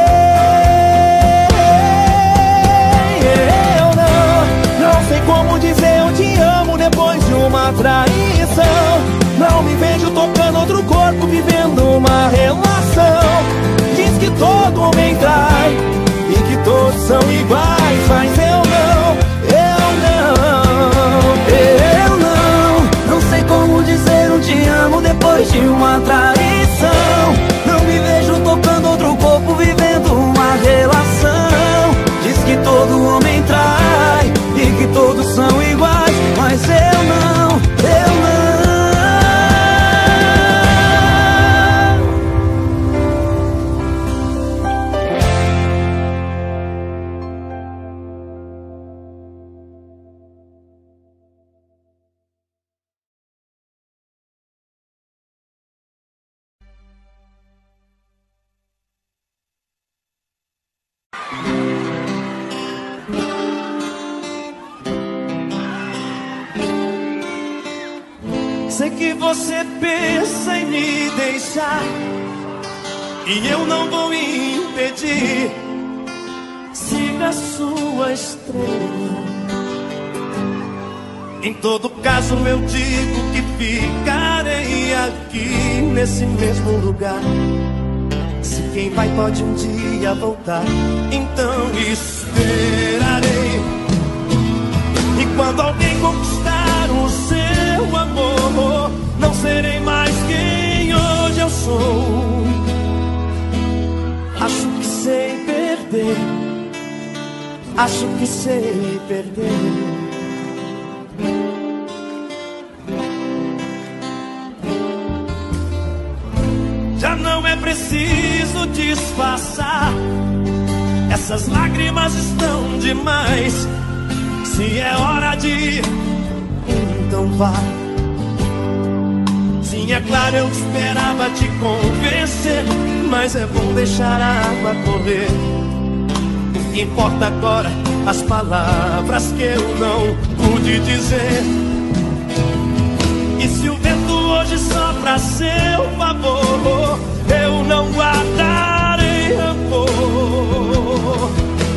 Não sei como dizer eu te amo depois de uma traição. Não me vejo tocando outro corpo, vivendo uma relação. Diz que todo homem trai e que todos são iguais, mas eu não. Não sei como dizer um te amo depois de uma traição. Não me vejo tocando outro corpo, vivendo uma relação. Diz que todo homem trai e que todos são iguais, mas eu não. Sei que você pensa em me deixar, e eu não vou impedir. Siga a sua estrela. Em todo caso eu digo que ficarei aqui nesse mesmo lugar. Se quem vai pode um dia voltar, então esperarei. E quando alguém conquistar o seu amor, não serei mais quem hoje eu sou. Acho que sei perder, acho que sei perder. Já não é preciso disfarçar, essas lágrimas estão demais. Se é hora de ir, então vá. Sim, é claro, eu esperava te convencer, mas é bom deixar a água correr. O que importa agora, as palavras que eu não pude dizer. E se o vento hoje sopra a seu favor, eu não guardarei rancor.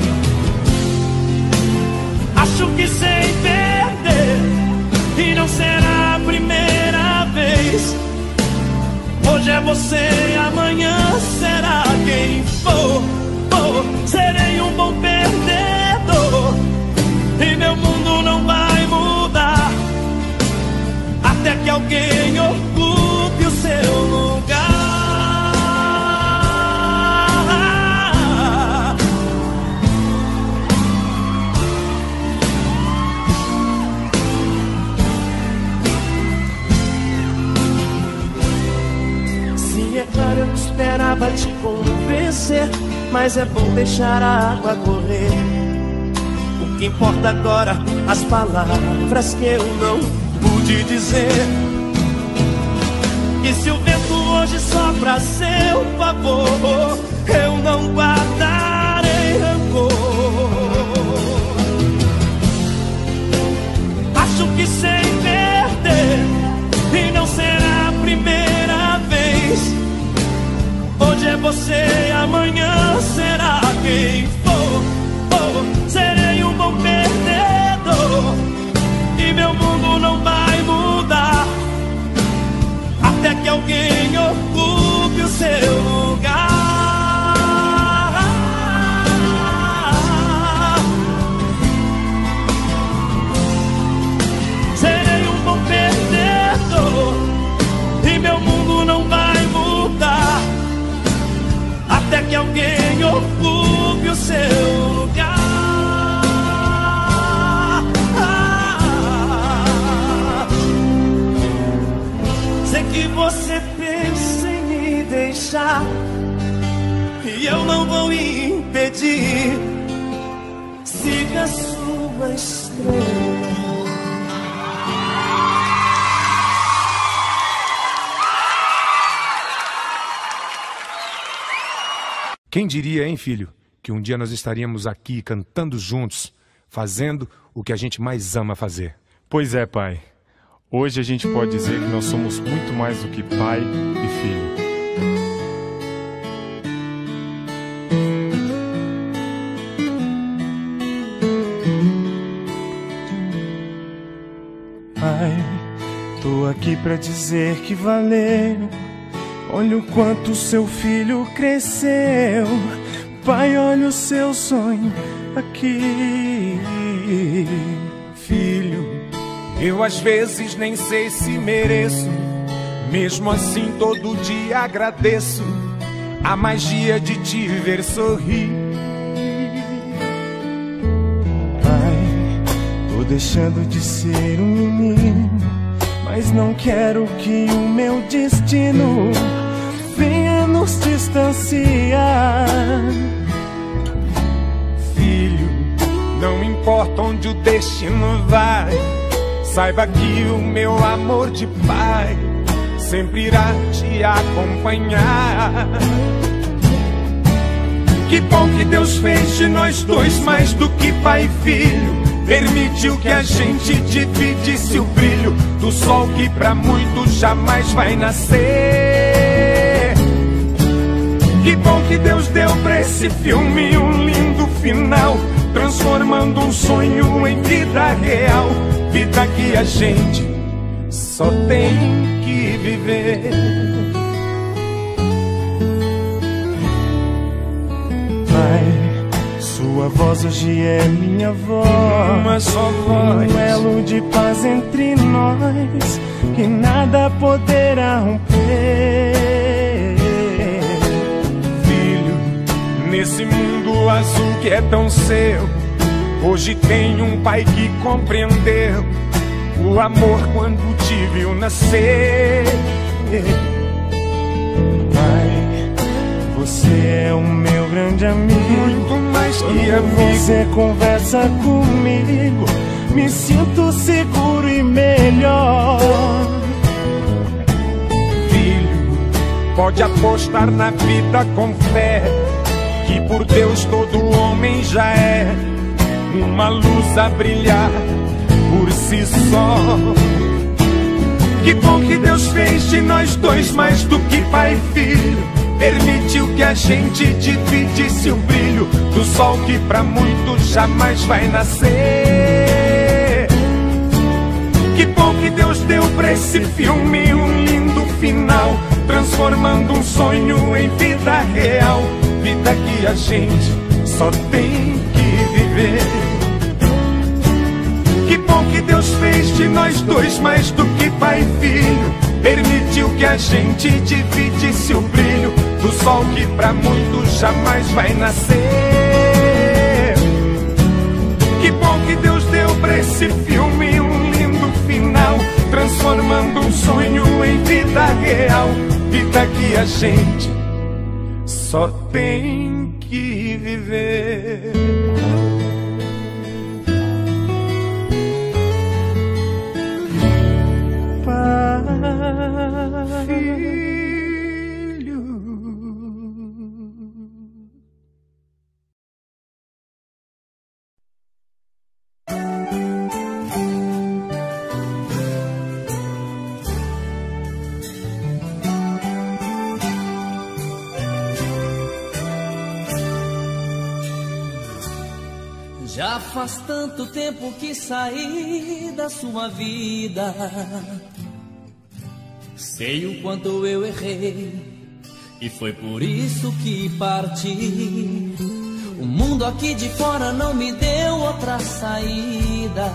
Acho que sei perder e não será a primeira vez. Hoje é você e amanhã será quem for. Serei um bom perdedor e meu mundo não vai mudar até que alguém ocupe o seu lugar. Sim, é claro, eu esperava te convencer, mas é bom deixar a água correr. O que importa agora, as palavras que eu não pude dizer. E se o vento hoje sopra a seu favor, eu não guardarei rancor. Acho que sei perder e não será a primeira vez. Hoje é você e amanhã será quem for. Serei um bom perdedor e meu mundo não vai mudar até que alguém ocupe o seu lugar. Serei um bom perdedor e meu mundo não vai mudar até que alguém ocupe o seu lugar. Sei que você pensa em me deixar e eu não vou impedir. Siga a sua estrela. Quem diria, hein, filho, que um dia nós estaríamos aqui cantando juntos, fazendo o que a gente mais ama fazer. Pois é, pai. Hoje a gente pode dizer que nós somos muito mais do que pai e filho. Pai, tô aqui pra dizer que valeu. Olha o quanto seu filho cresceu. Pai, olha o seu sonho aqui. Filho, eu às vezes nem sei se mereço, mesmo assim todo dia agradeço a magia de te ver sorrir. Pai, tô deixando de ser um menino, mas não quero que o meu destino venha nos distanciar. Filho, não importa onde o destino vai, saiba que o meu amor de pai sempre irá te acompanhar. Que bom que Deus fez de nós dois mais do que pai e filho. Permitiu que a gente dividisse o brilho do sol que pra muitos jamais vai nascer. Que bom que Deus deu pra esse filme um lindo final, transformando um sonho em vida real. Vida que a gente só tem que viver. Pai, sua voz hoje é minha voz, uma só voz, um elo de paz entre nós que nada poderá romper. Filho, nesse mundo azul que é tão seu, hoje tem um pai que compreendeu o amor quando te viu nascer. Pai, você é o meu grande amigo, muito mais que amigo. Você conversa comigo, me sinto seguro e melhor. pode apostar na vida com fé, que por Deus todo homem já é uma luz a brilhar por si só. Que bom que Deus fez de nós dois mais do que pai e filho, permitiu que a gente dividisse o brilho do sol que pra muitos jamais vai nascer. Que bom que Deus deu pra esse filme um lindo final, transformando um sonho em vida real, vida que a gente só tem que viver. Que bom que Deus fez de nós dois mais do que pai e filho, permitiu que a gente dividisse o brilho do sol que pra muitos jamais vai nascer. Que bom que Deus deu pra esse filme um lindo final, transformando um sonho em vida real, vida que a gente só tem que viver. Já faz tanto tempo que saí da sua vida, sei o quanto eu errei e foi por isso que parti. O mundo aqui de fora não me deu outra saída.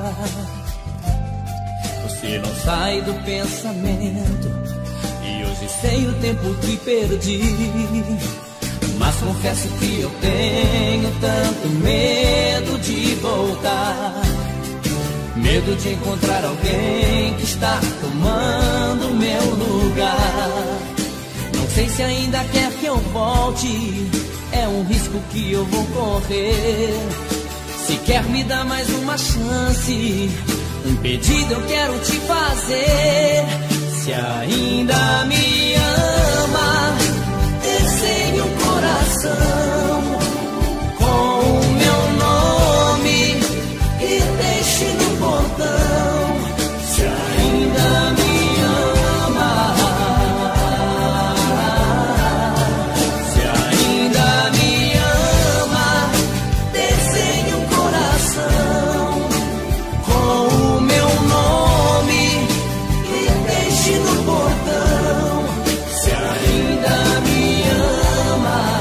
Você não sai do pensamento e hoje sei o tempo que perdi. Mas confesso que eu tenho tanto medo de voltar, medo de encontrar alguém que está tomando meu lugar. Não sei se ainda quer que eu volte, é um risco que eu vou correr. Se quer me dar mais uma chance, um pedido eu quero te fazer. Se ainda me ama, desenhe um coração com o meu nome e deixe no portão. Se ainda me ama, se ainda me ama, desenhe um coração com o meu nome e deixe no portão. Se ainda me ama.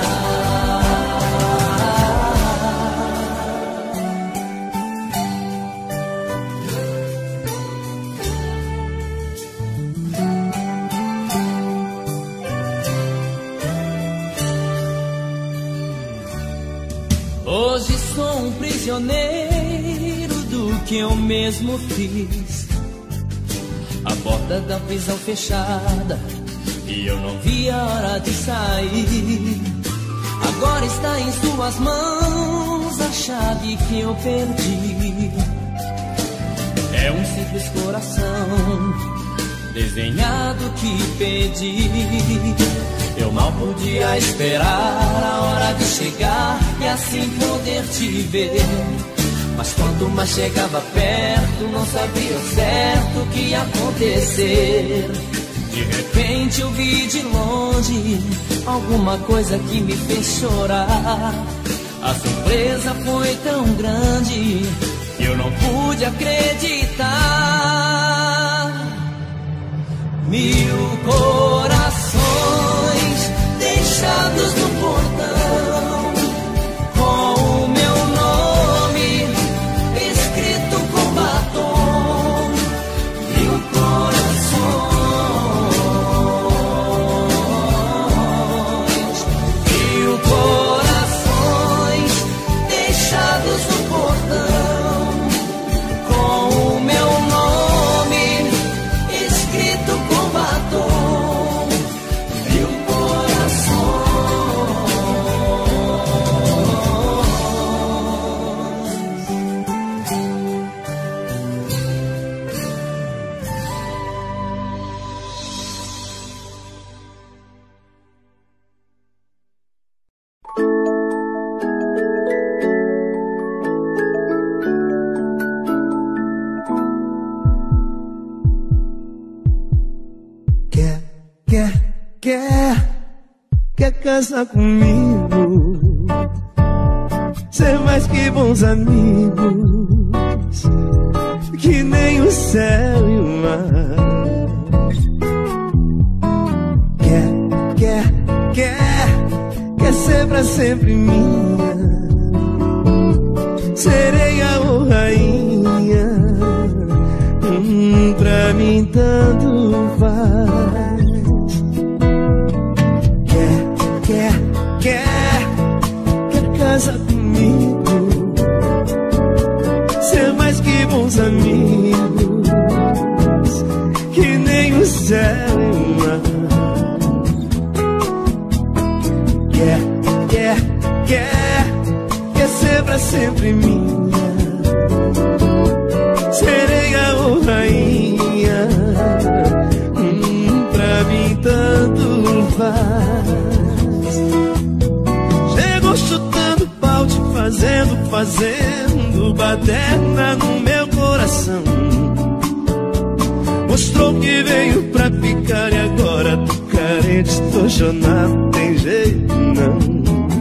Hoje sou um prisioneiro do que eu mesmo fiz. A porta da prisão fechada e eu não vi a hora de sair. Agora está em suas mãos a chave que eu perdi. É um simples coração desenhado que pedi. Eu mal podia esperar a hora de chegar e assim poder te ver. Mas quanto mais chegava perto, não sabia o certo o que ia acontecer. De repente eu vi de longe alguma coisa que me fez chorar. A surpresa foi tão grande que eu não pude acreditar. 1000 corações deixados no portão, com o meu nome escrito com batom. 1000 corações, 1000 corações deixados no portão, com o meu nome escrito com batom. quer casar comigo, ser mais que bons amigos, que nem o céu e o mar. Quer ser pra sempre minha, sereia ou rainha, pra mim tanto faz. Quer casar comigo, ser mais que bons amigos, que nem o céu e o mar. Quer ser pra sempre minha, sereia ou rainha, pra mim tanto faz. Chegou chutando balde, fazendo baderna no meu coração. Mostrou que veio pra ficar e agora tô carente, tô chorando, não tem jeito não.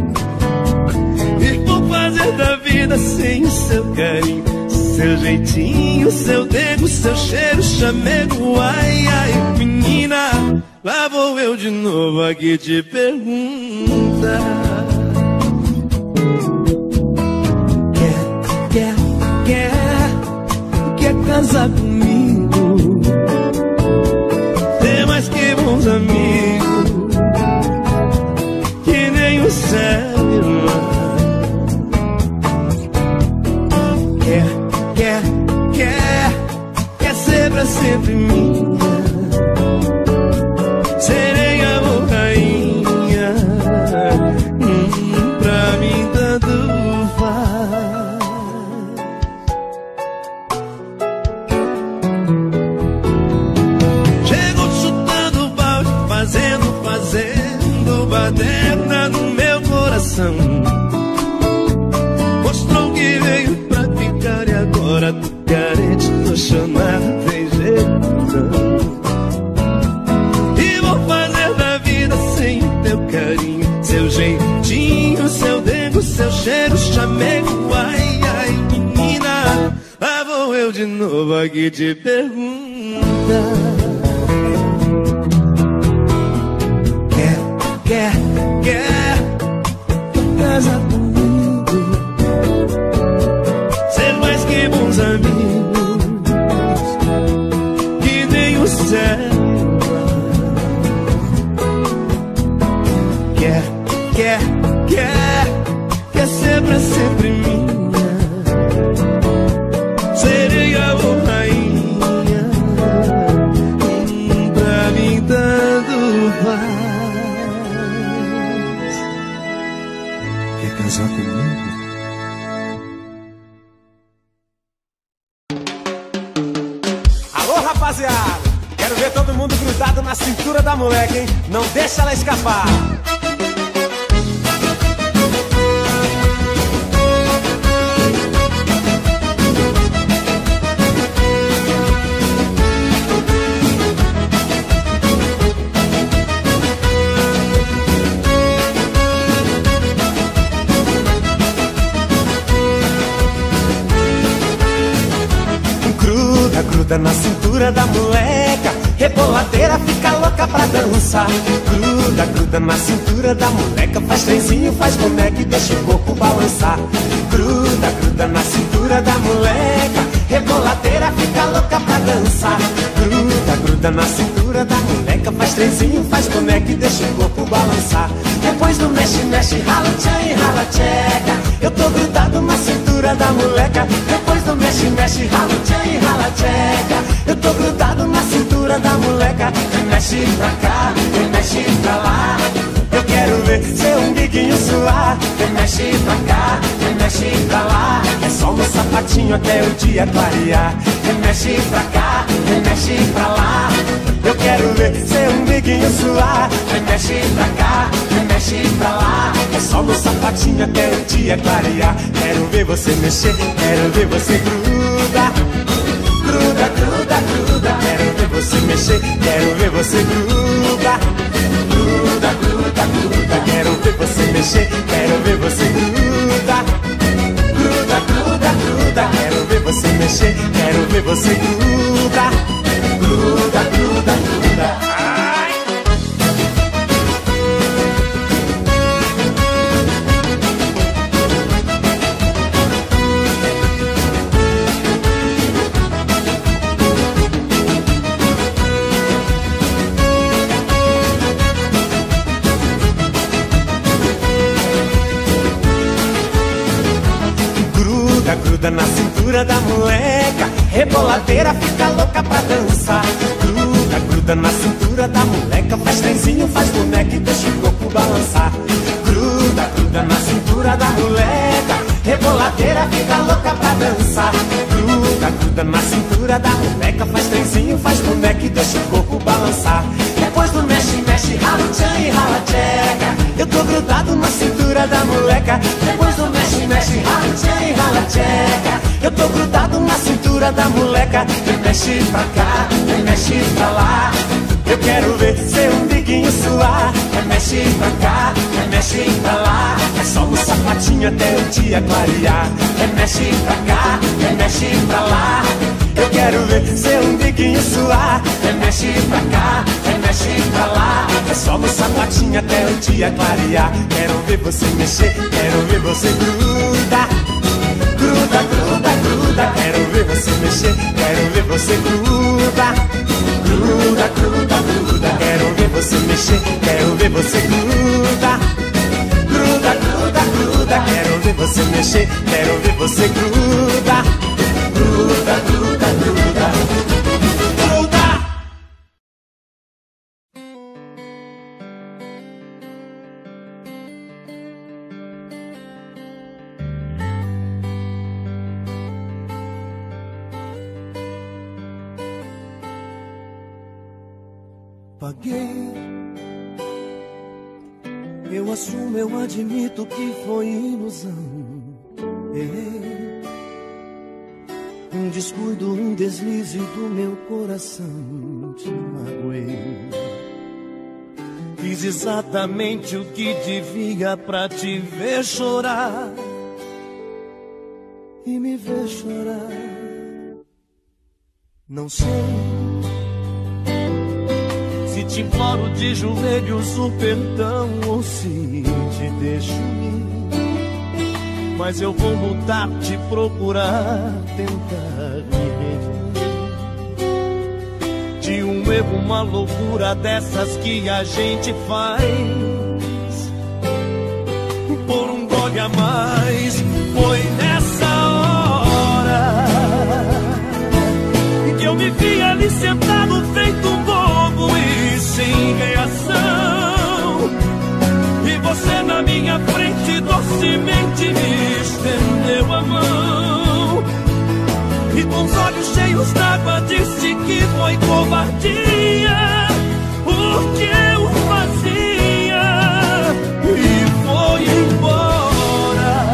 Da vida sem o seu carinho, seu jeitinho, seu dedo, seu cheiro, chamego. Ai, ai, menina, lá vou eu de novo aqui te perguntar. Quer casar comigo, ter mais que bons amigos, que nem o céu e o mar. Quer ser pra sempre minha, sereia ou rainha, pra mim tanto faz. Chegou chutando balde, fazendo baderna no meu coração. Mostrou que veio pra ficar e agora tô carente, tô chamado, tem jeito não. E vou fazer da vida sem teu carinho, seu jeitinho, seu dedo, seu cheiro, chamego. Ai, ai, menina, lá vou eu de novo aqui te perguntar. Quer casar comigo, ser mais que bons amigos, que nem o céu. Quer ser pra sempre minha, sereia ou rainha, pra mim tanto faz. Quer casar comigo? Alô, rapaziada, quero ver todo mundo grudado na cintura da moleca, hein? Não deixa ela escapar. Gruda na cintura da moleca, reboladeira fica louca pra dançar. Gruda na cintura da moleca, faz trenzinho, faz boneca e deixa o corpo balançar. Gruda na cintura da moleca, reboladeira fica louca pra dançar. Gruda na cintura da moleca, faz trenzinho, faz boneca e deixa o corpo balançar. Depois do mexe, mexe, rala tchan e rala tcheca, eu tô grudado na cintura da moleca. Depois do mexe, mexe, rala tchan e rala tcheca, eu tô grudado na cintura da moleca. Mexe pra cá, mexe pra lá, eu quero ver seu umbiguinho suar. Mexe pra cá, mexe pra lá, é só no sapatinho até o dia clarear. Mexe pra cá, mexe pra lá, eu quero ver seu umbiguinho suar. Mexe pra cá, mexe pra lá, é só no sapatinho até o dia clarear. Quero ver você mexer, quero ver você gruda. Gruda, gruda, gruda, quero ver você mexer, quero ver você gruda. Gruda, gruda, gruda. gruda na cintura da moleca, reboladeira fica louca pra dançar. Gruda, gruda na cintura da moleca, faz trenzinho, faz boneca e deixa o corpo balançar. Gruda, gruda na cintura da moleca, reboladeira fica louca pra dançar. Gruda, gruda na cintura da moleca, faz trenzinho, faz boneca e deixa o corpo balançar. Depois do mexe, mexe, rala tchan e rala tcheca, eu tô grudado na cintura da moleca. Depois do mexe, mexe, rala tchan e rala tcheca, eu tô grudado na cintura da moleca. Vem mexe pra cá, vem mexe pra lá, eu quero ver seu umbiguinho suar. Vem mexe pra cá, vem mexe pra lá, é só um sapatinho até o dia clarear. Vem mexe pra cá, vem mexe pra lá, eu quero ver seu umbiguinho suar. Vem mexe pra cá, vem mexe pra lá, é só um sapatinho até o dia clarear. Quero ver você mexer, quero ver você gruda. Gruda, gruda, gruda, quero ver você mexer, quero ver você gruda. Gruda, gruda, gruda, quero ver você mexer, quero ver você gruda. Gruda, gruda, gruda, quero ver você mexer, quero ver você gruda. Gruda, gruda, gruda, gruda. Paguei, eu assumo, eu admito que foi ilusão. Errei, um descuido, um deslize do meu coração. Te magoei, fiz exatamente o que devia pra te ver chorar e me ver chorar. Não sei se te imploro de joelhos o perdão ou se te deixo ir, mas eu vou lutar, te procurar, tentar me redimir de um erro, uma loucura dessas que a gente faz. Por um gole a mais, foi nessa hora que eu me vi ali sentado feito um bobo e sem reação, e você na minha frente docemente me estendeu a mão, e com os olhos cheios d'água disse que foi covardia o que eu fazia, e foi embora.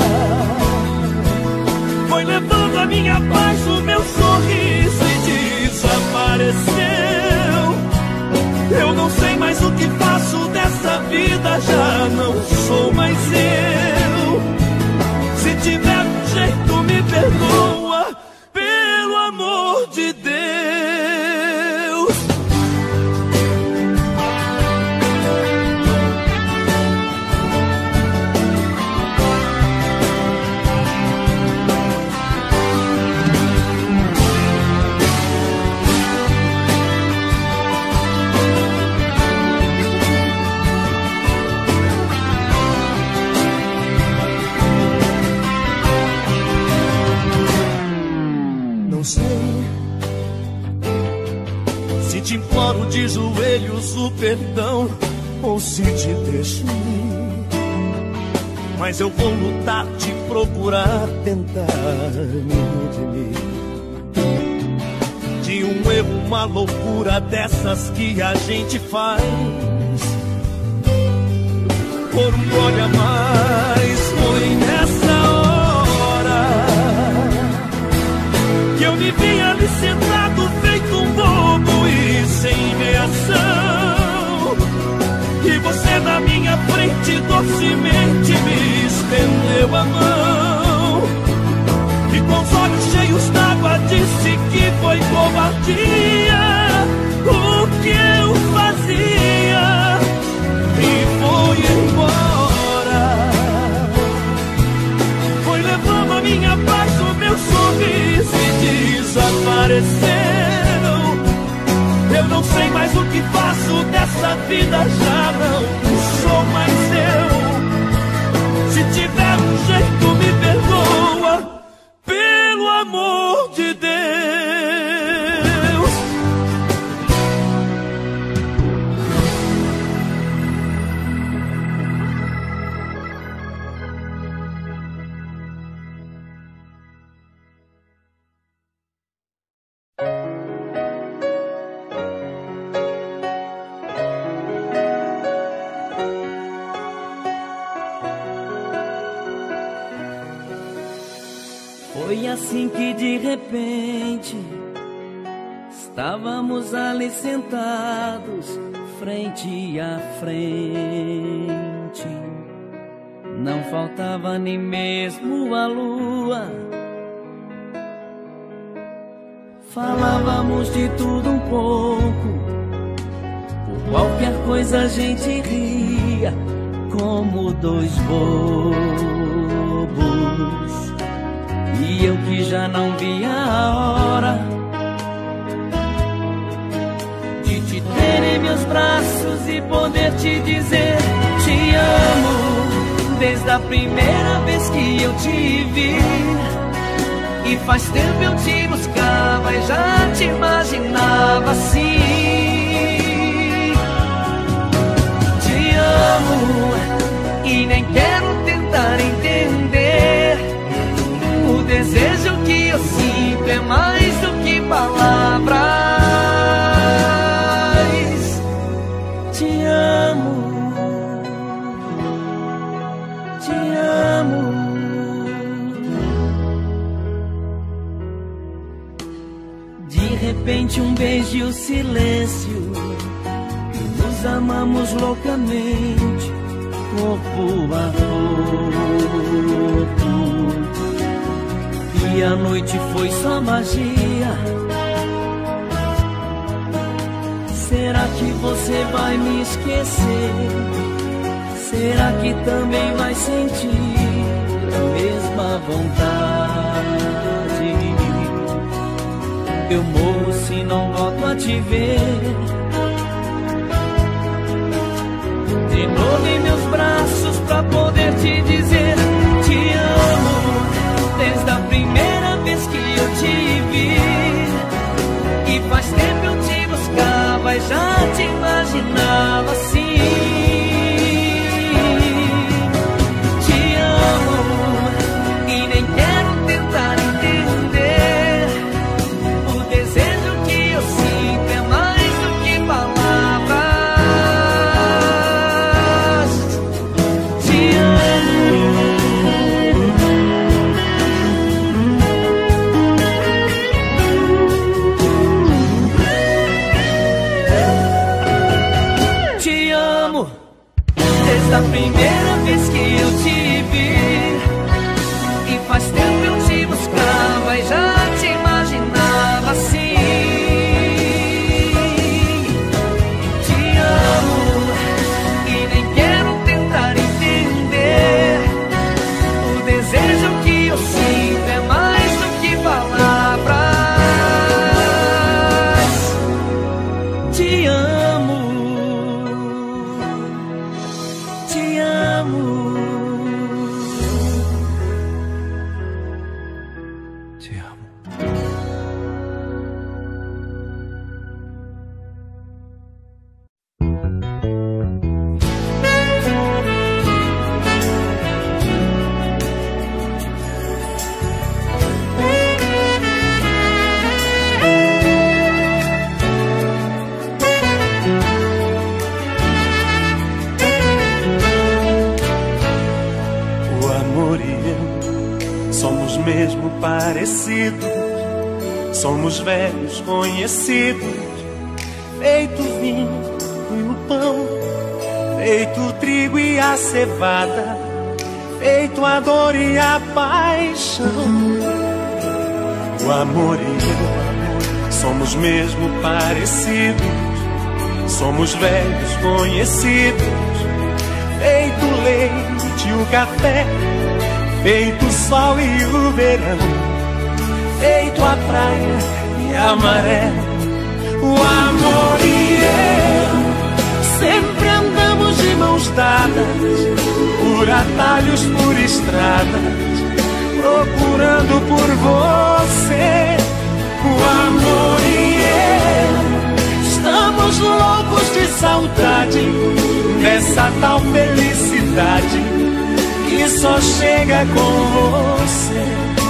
Foi levando a minha paz, o meu sorriso e desapareceu. Eu não sei mais o que faço dessa vida, já não sou mais eu. Se tiver um jeito me perdoa, pelo amor de Deus. Não sei se te imploro de joelhos o perdão ou se te deixo ir, mas eu vou lutar, te procurar, tentar me redimir de um erro, uma loucura dessas que a gente faz. Por um gole a mais, foi nessa hora que eu me vi ali sentado feito um bobo e sem reação, e você na minha frente docemente me estendeu a mão, e com os olhos cheios d'água disse que foi covardia o que eu fazia, e foi embora. Foi levando a minha paz, o meu sorriso e desapareceu. Eu não sei mais o que faço dessa vida, já não sou mais eu. Se tiver um jeito me perdoa, Foi assim que de repente estávamos ali sentados, frente a frente. Não faltava nem mesmo a lua. Falávamos de tudo um pouco, por qualquer coisa a gente ria, como dois bobos. E eu que já não via a hora de te ter em meus braços e poder te dizer te amo, desde a primeira vez que eu te vi. E faz tempo eu te buscava e já te imaginava assim. Te amo e nem quero tentar entender. O desejo que eu sinto é mais do que palavras. Te amo, te amo. De repente um beijo e o silêncio, nos amamos loucamente, corpo a corpo. E a noite foi só magia. Será que você vai me esquecer? Será que também vai sentir a mesma vontade? Eu morro se não volto a te ver de novo em meus braços pra poder te dizer te amo, desde a primeira vez que eu te vi. E faz tempo eu te buscava e já te imaginava assim. Te amo e nem quero tentar entender. O desejo que eu sinto é mais do que palavras. Te amo desde a primeira vez que eu te vi. E faz tempo eu te buscava e já te imaginava assim. Te amo e nem quero tentar entender. O desejo que eu sinto é mais do que palavras. Te amo, te amo, te amo. O amor e eu somos mesmo parecidos. Somos velhos conhecidos, feito o vinho e o pão, feito o trigo e a cevada, feito a dor e a paixão. O amor e eu somos mesmo parecidos. Somos velhos conhecidos, feito o leite e o café, feito o sol e o verão, feito a praia e a maré. O amor e eu sempre andamos de mãos dadas, por atalhos, por estradas, procurando por você. O amor e eu estamos loucos de saudade dessa tal felicidade que só chega com você.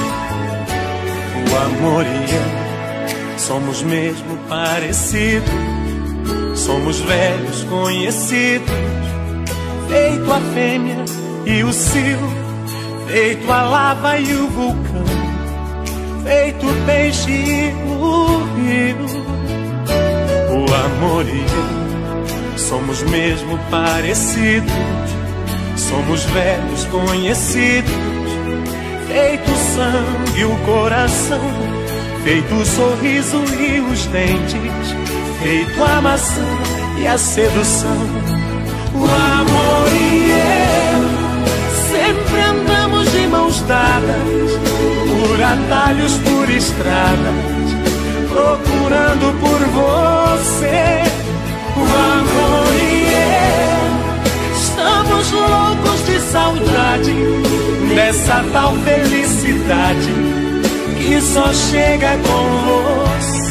O amor e eu somos mesmo parecidos. Somos velhos conhecidos, feito a fêmea e o cio, feito a lava e o vulcão, feito peixe no rio. O amor e eu somos mesmo parecidos, somos velhos conhecidos, feito o sangue e o coração, feito o sorriso e os dentes, feito a maçã e a sedução. O amor e eu sempre andamos de mãos dadas, por atalhos, por estradas, procurando por você. O amor e eu estamos loucos de saudade dessa tal felicidade que só chega com você.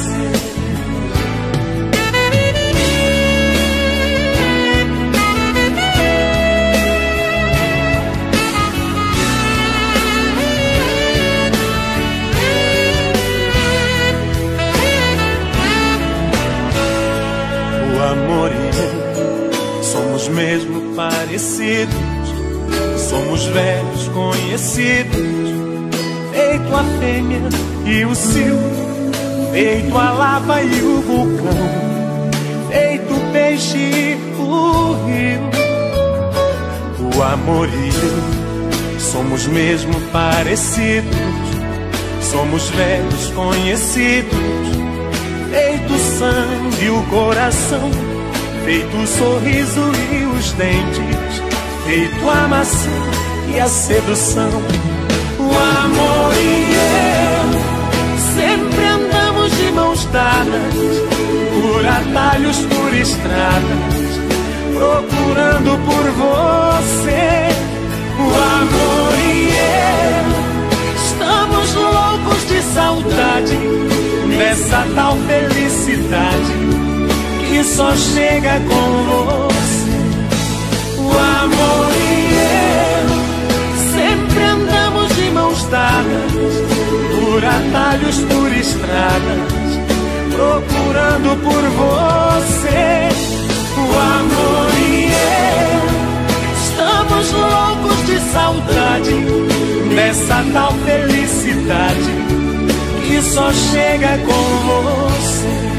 O amor e eu somos mesmo parecidos, somos velhos conhecidos, feito a fêmea e o cio, feito a lava e o vulcão, feito o peixe e o rio. O amor e eu somos mesmo parecidos, somos velhos conhecidos, feito o sangue e o coração, feito o sorriso e os dentes, feito a maçã e a sedução. O amor e eu sempre andamos de mãos dadas, por atalhos, por estradas, procurando por você. O amor e eu estamos loucos de saudade dessa tal felicidade que só chega com você. O amor e eu sempre andamos de mãos dadas, por atalhos, por estradas, procurando por você. O amor e eu estamos loucos de saudade dessa tal felicidade que só chega com você.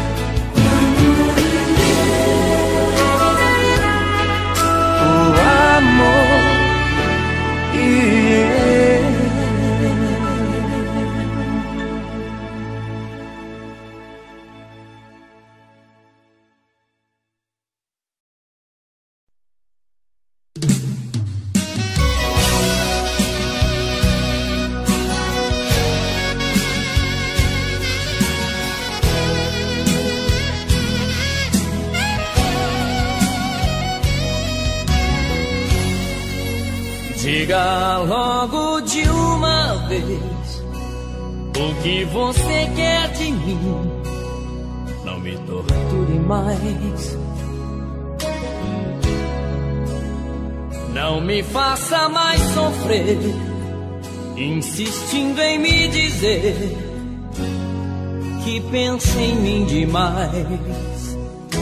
O amor e eu. Diga logo de uma vez o que você quer de mim. Não me torture mais, não me faça mais sofrer, insistindo em me dizer que pensa em mim demais.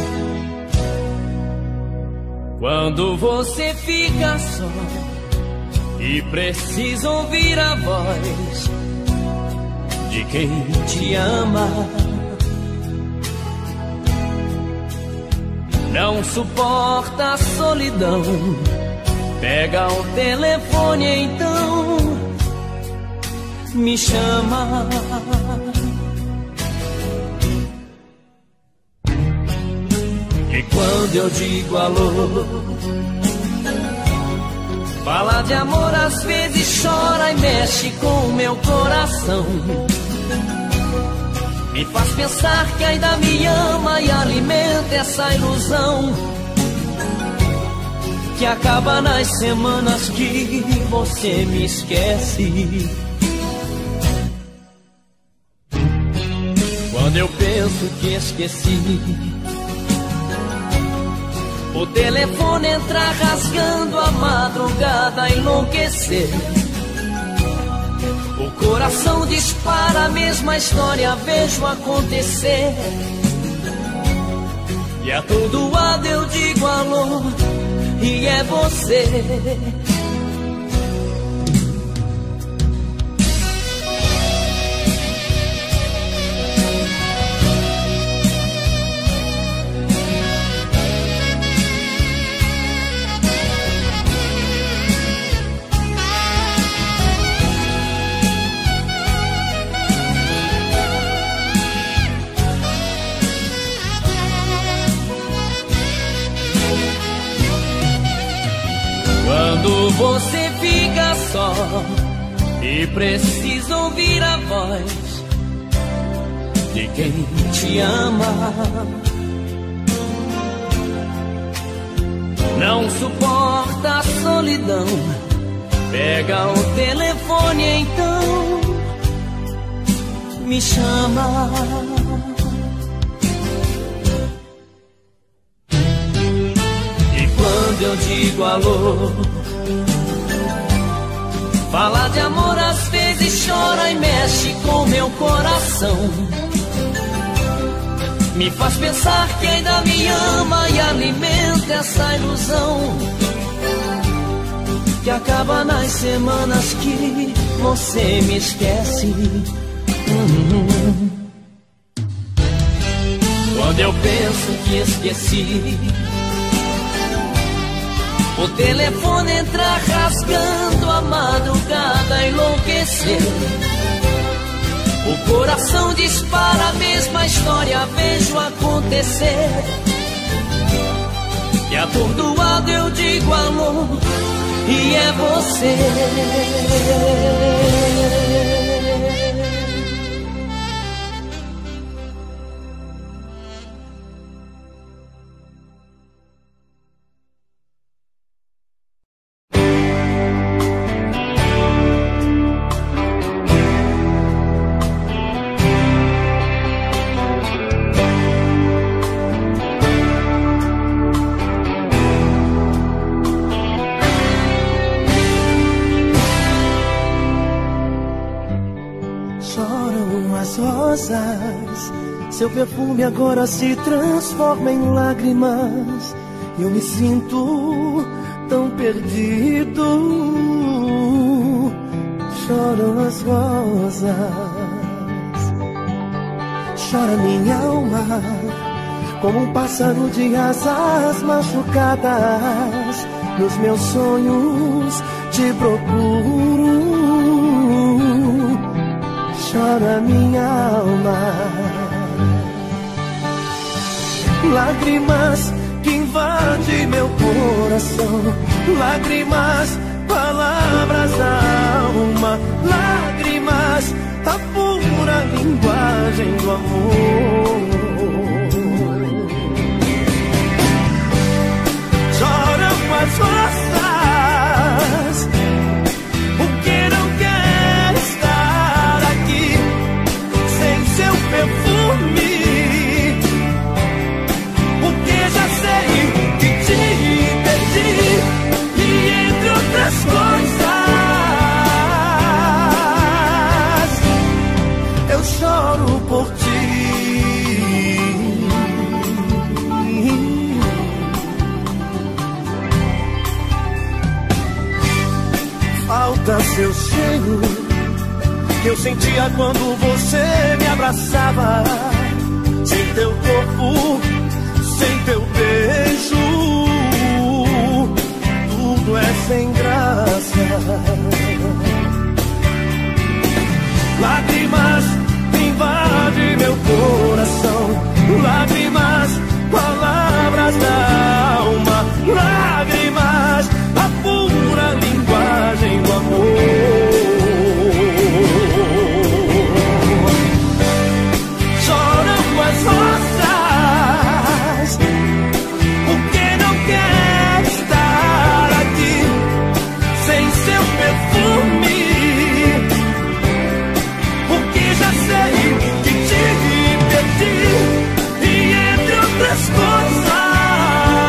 Quando você fica só e precisa ouvir a voz de quem te ama, não suporta a solidão, pega o telefone então, me chama. E quando eu digo alô, fala de amor, às vezes chora e mexe com o meu coração. Me faz pensar que ainda me ama e alimenta essa ilusão que acaba nas semanas que você me esquece. Quando eu penso que esqueci, o telefone entra rasgando a madrugada, enlouquecer. O coração dispara a mesma história, vejo acontecer. E a todo lado eu digo alô, e é você. Quando você fica só e precisa ouvir a voz de quem te ama, não suporta a solidão, pega o telefone então, me chama. E quando eu digo alô, fala de amor, às vezes chora e mexe com meu coração. Me faz pensar que ainda me ama e alimenta essa ilusão que acaba nas semanas que você me esquece. Quando eu penso que esqueci, o telefone entra rasgando a madrugada a enlouquecer. O coração dispara a mesma história, vejo acontecer. E atordoado eu digo alô, e é você. Seu perfume agora se transforma em lágrimas e eu me sinto tão perdido. Choram as rosas, chora minha alma, como um pássaro de asas machucadas. Nos meus sonhos te procuro. Chora minha alma, lágrimas que invadem meu coração, lágrimas, palavras da alma, lágrimas, a pura linguagem do amor. Choram as rosas, porque não quer estar aqui sem seu perfume. Eu choro por ti. Falta seu cheiro que eu sentia quando você me abraçava. Sem teu corpo, sem teu beijo, tudo é sem graça. Lágrimas invadem meu coração, lágrimas, palavras da alma, lágrimas, a pura linguagem do amor. Choram as rosas, porque não quer estar aqui sem seu perfume. Sei que te perdi, e entre outras coisas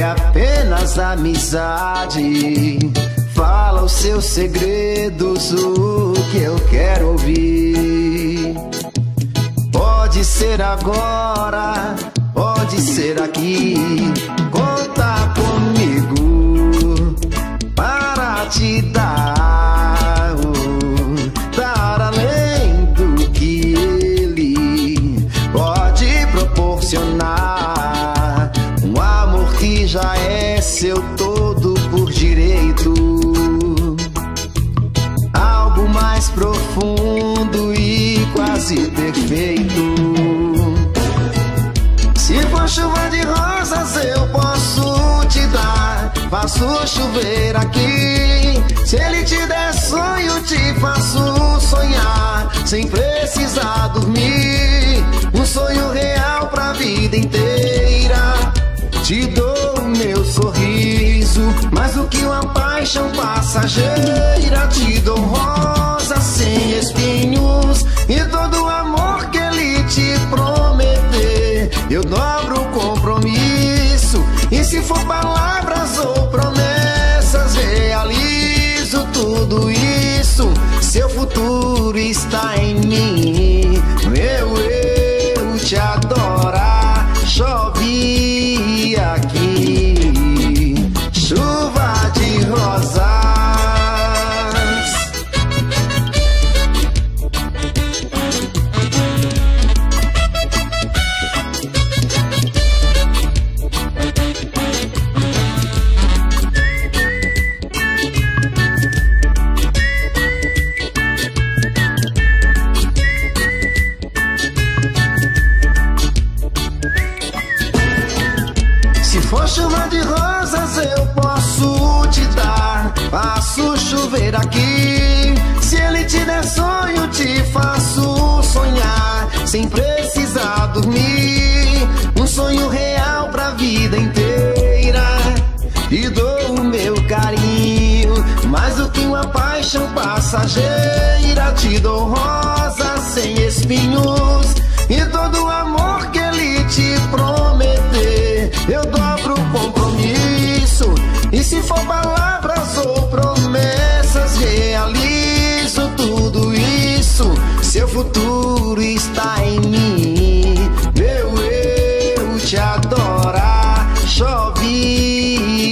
apenas amizade. Fala os seus segredos, o que eu quero ouvir. Pode ser agora, pode ser aqui. Conta comigo para te dar, dar além do que ele pode proporcionar. Um amor que já é seu todo por direito. Algo mais profundo e quase perfeito. Se for chuva de rosas eu posso te dar. Faço chover aqui. Se ele te der sonho te faço sonhar sem precisar dormir. Um sonho real pra vida inteira. Te dou o meu sorriso, mais do que uma paixão passageira. Te dou rosas sem espinhos e todo o amor que ele te prometer. Eu dobro o compromisso, e se for palavras ou promessas, realizo tudo isso. Seu futuro está em mim. Eu te adorar. Chove aqui, chuva de rosas. Chuva de rosas eu posso te dar. Faço chover aqui. Se ele te der sonho te faço sonhar sem precisar dormir. Um sonho real pra vida inteira. E dou o meu carinho, mais do que uma paixão passageira. Te dou rosas sem espinhos e todo o amor que ele te prometer. Eu dobro o compromisso, e se for palavras ou promessas, realizo tudo isso. Seu futuro está em mim. Eu te adorar. Chove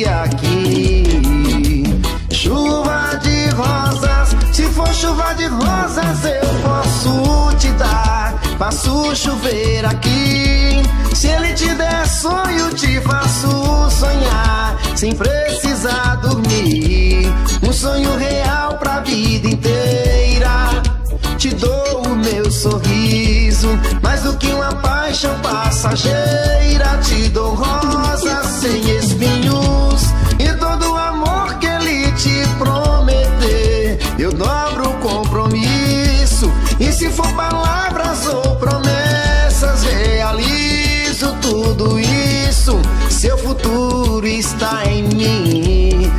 aqui, chuva de rosas. Se for chuva de rosas eu posso te dar. Faço chover aqui. Se ele te der sonho te faço sonhar sem precisar dormir. Um sonho real pra vida inteira. Te dou o meu sorriso, mais do que uma paixão passageira. Te dou rosas sem espinhos e todo o amor que ele te prometer. Eu dobro o compromisso, e se for palavras ou promessas, realizo tudo isso. Seu futuro está em mim.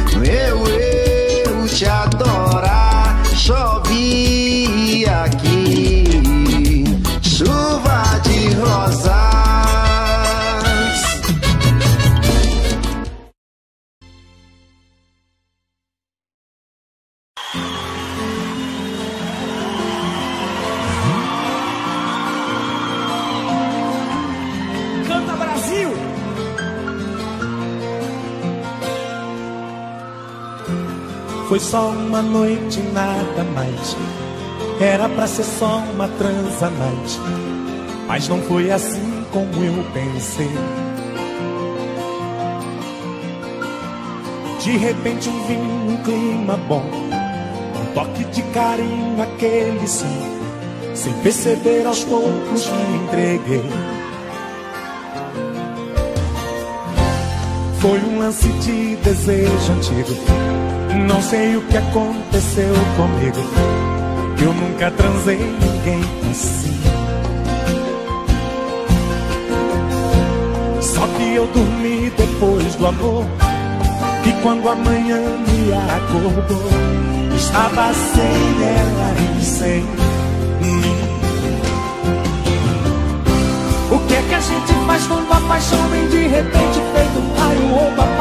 Eu te adorar. Chove aqui, chuva de rosas. Canta Brasil! Foi só uma noite, nada mais. Era pra ser só uma transa night, mas não foi assim como eu pensei. De repente um vinho, um clima bom, um toque de carinho, aquele sim. Sem perceber aos poucos me entreguei. Foi um lance de desejo antigo. Não sei o que aconteceu comigo, eu nunca transei ninguém assim. Só que eu dormi depois do amor, e quando a manhã me acordou, estava sem ela e sem mim. O que é que a gente faz quando a paixão vem de repente, feito um raio ou papel?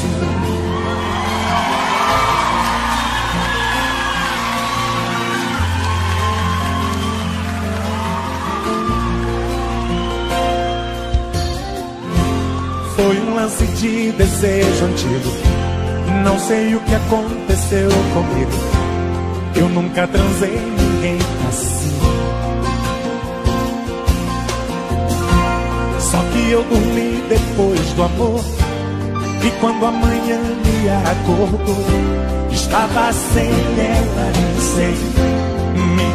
Foi um lance de desejo antigo. Não sei o que aconteceu comigo. Eu nunca transei ninguém assim. Só que eu dormi depois do amor. E quando amanhã me acordou, estava sem ela e sem mim.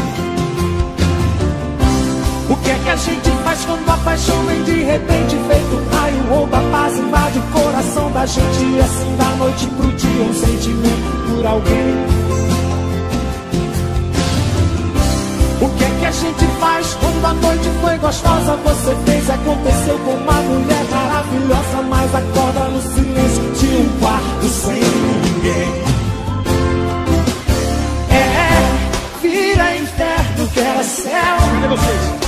O que é que a gente faz quando a paixão vem de repente, feito um raio, rouba a paz, invade o coração da gente, e assim da noite pro dia um sentimento por alguém? O que é que a gente faz quando a noite foi gostosa? Você fez, aconteceu com uma mulher maravilhosa, mas acorda no silêncio de um quarto sem ninguém. Vira inferno que era céu. Cadê vocês?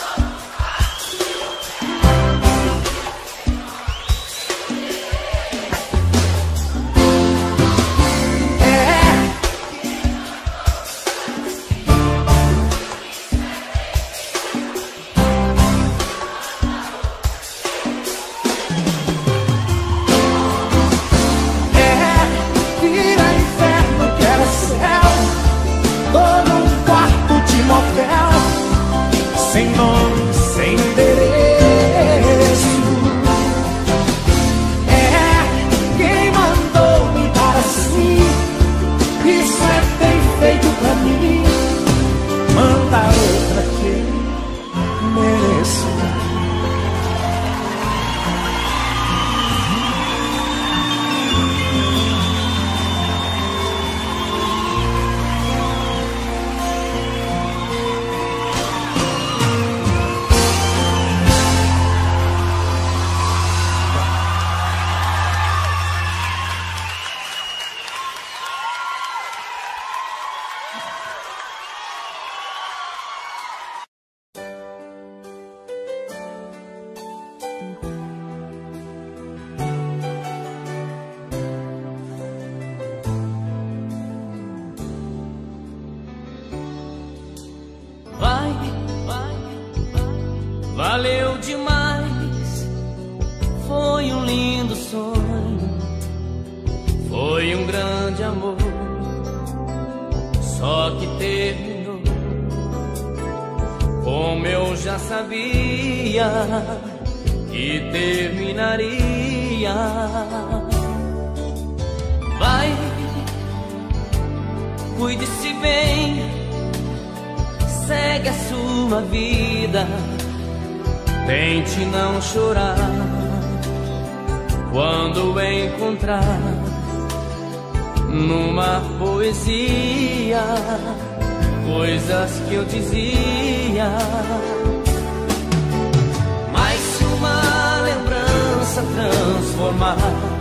Sem nome, sem endereço. Quem mandou me dar assim? Isso é bem feito pra mim. Manda outra que mereço. Valeu demais, foi um lindo sonho, foi um grande amor, só que terminou como eu já sabia que terminaria. Vai, cuide-se bem, segue a sua vida. Tente não chorar quando encontrar numa poesia coisas que eu dizia. Mas se uma lembrança transformar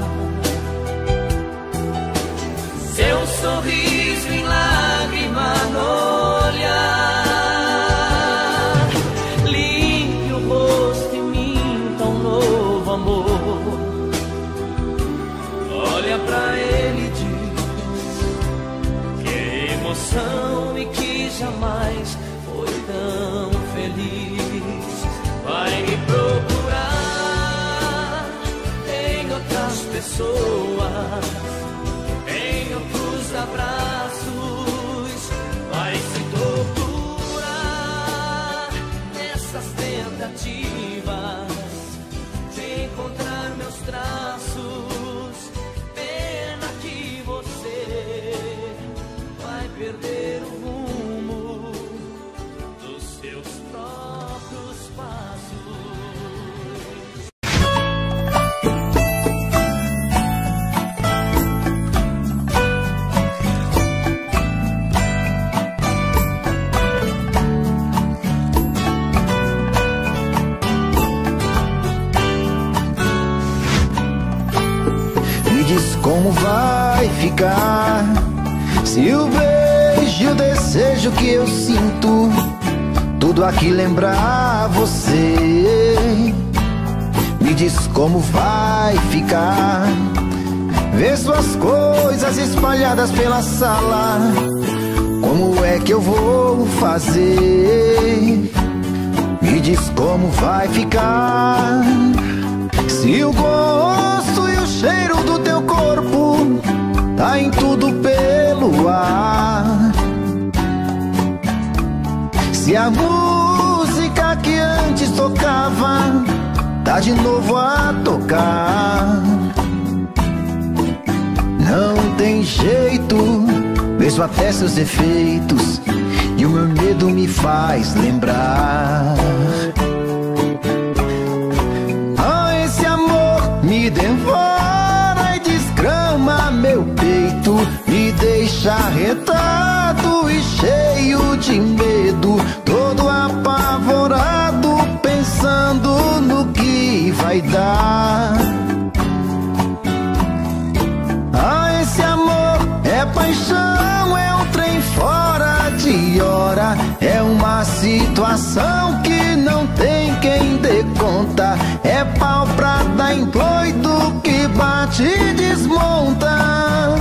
seu sorriso em lágrima no olhar, olha pra ele e diz que é emoção e que jamais foi tão feliz. Vai me procurar em outras pessoas, em outros abraços. Vai se torturar nessas tentativas de encontrar meus traços. Pena que você vai perder o rumo dos seus próprios passos. Como vai ficar se o beijo e o desejo que eu sinto tudo aqui lembrar você? Me Me diz como vai ficar. Vê suas coisas espalhadas pela sala. Como é que eu vou fazer? Me diz como vai ficar. Se o gosto e o cheiro do teu corpo tá em tudo pelo ar. Se a música que antes tocava tá de novo a tocar. Não tem jeito, vejo até seus defeitos e o meu medo me faz lembrar. Ah, esse amor me devora e desgrama meu peito, me deixa arretado e cheio de medo, todo apavorado, pensando no que vai dar. Ah, esse amor é paixão, é um trem fora de hora, é uma situação que não tem quem dê conta, é pau pra dar em doido que bate e desmonta.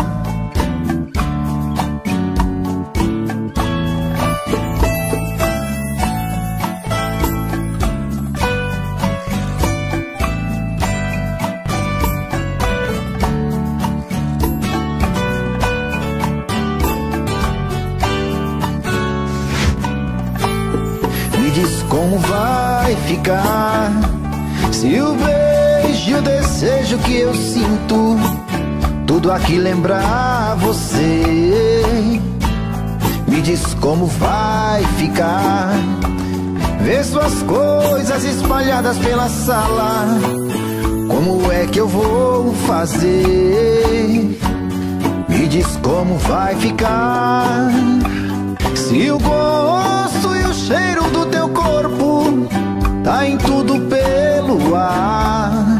Como vai ficar? Se o beijo e o desejo que eu sinto tudo aqui lembrar você. Me diz como vai ficar. Vê suas coisas espalhadas pela sala. Como é que eu vou fazer? Me diz como vai ficar. Se o gosto e o cheiro do teu corpo tá em tudo pelo ar.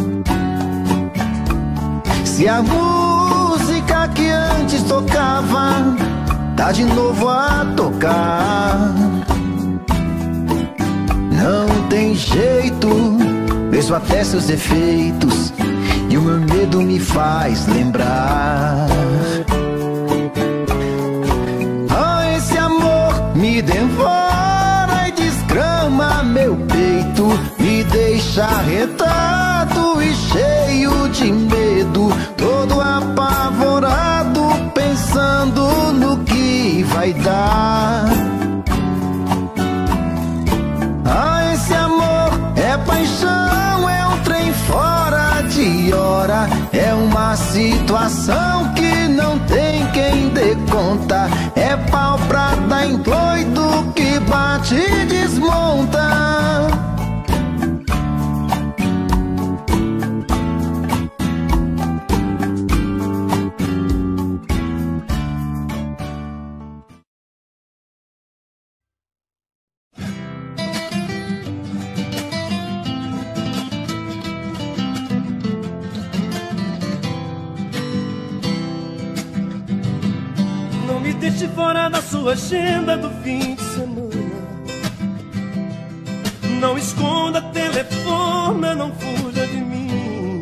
Se a música que antes tocava tá de novo a tocar. Não tem jeito, vejo até seus defeitos e o meu medo me faz lembrar. Me devora e desgrama meu peito, me deixa arretado e cheio de medo, todo apavorado, pensando no que vai dar. Ah, esse amor é paixão, é um trem fora de hora, é uma situação que não tem quem dê conta, é pau pra dar em doido que bate e desmonta. Deixe fora da sua agenda do fim de semana. Não esconda telefone, não fuja de mim.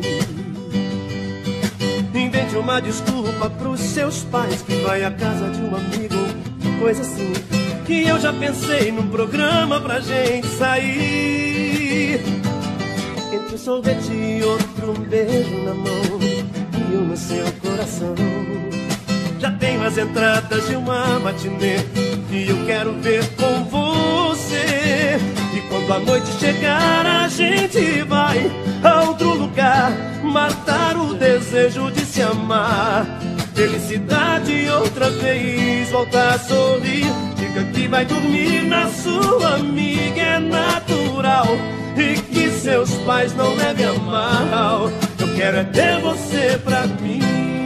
Invente uma desculpa pros seus pais, que vai à casa de um amigo, coisa assim. Que eu já pensei num programa pra gente sair. Entre um sorvete e outro, um beijo na mão e um no seu coração. Já tenho as entradas de uma matinê que eu quero ver com você. E quando a noite chegar a gente vai a outro lugar, matar o desejo de se amar. Felicidade outra vez, voltar a sorrir. Diga que vai dormir na sua amiga, é natural. E que seus pais não levem a mal. Eu quero é ter você pra mim.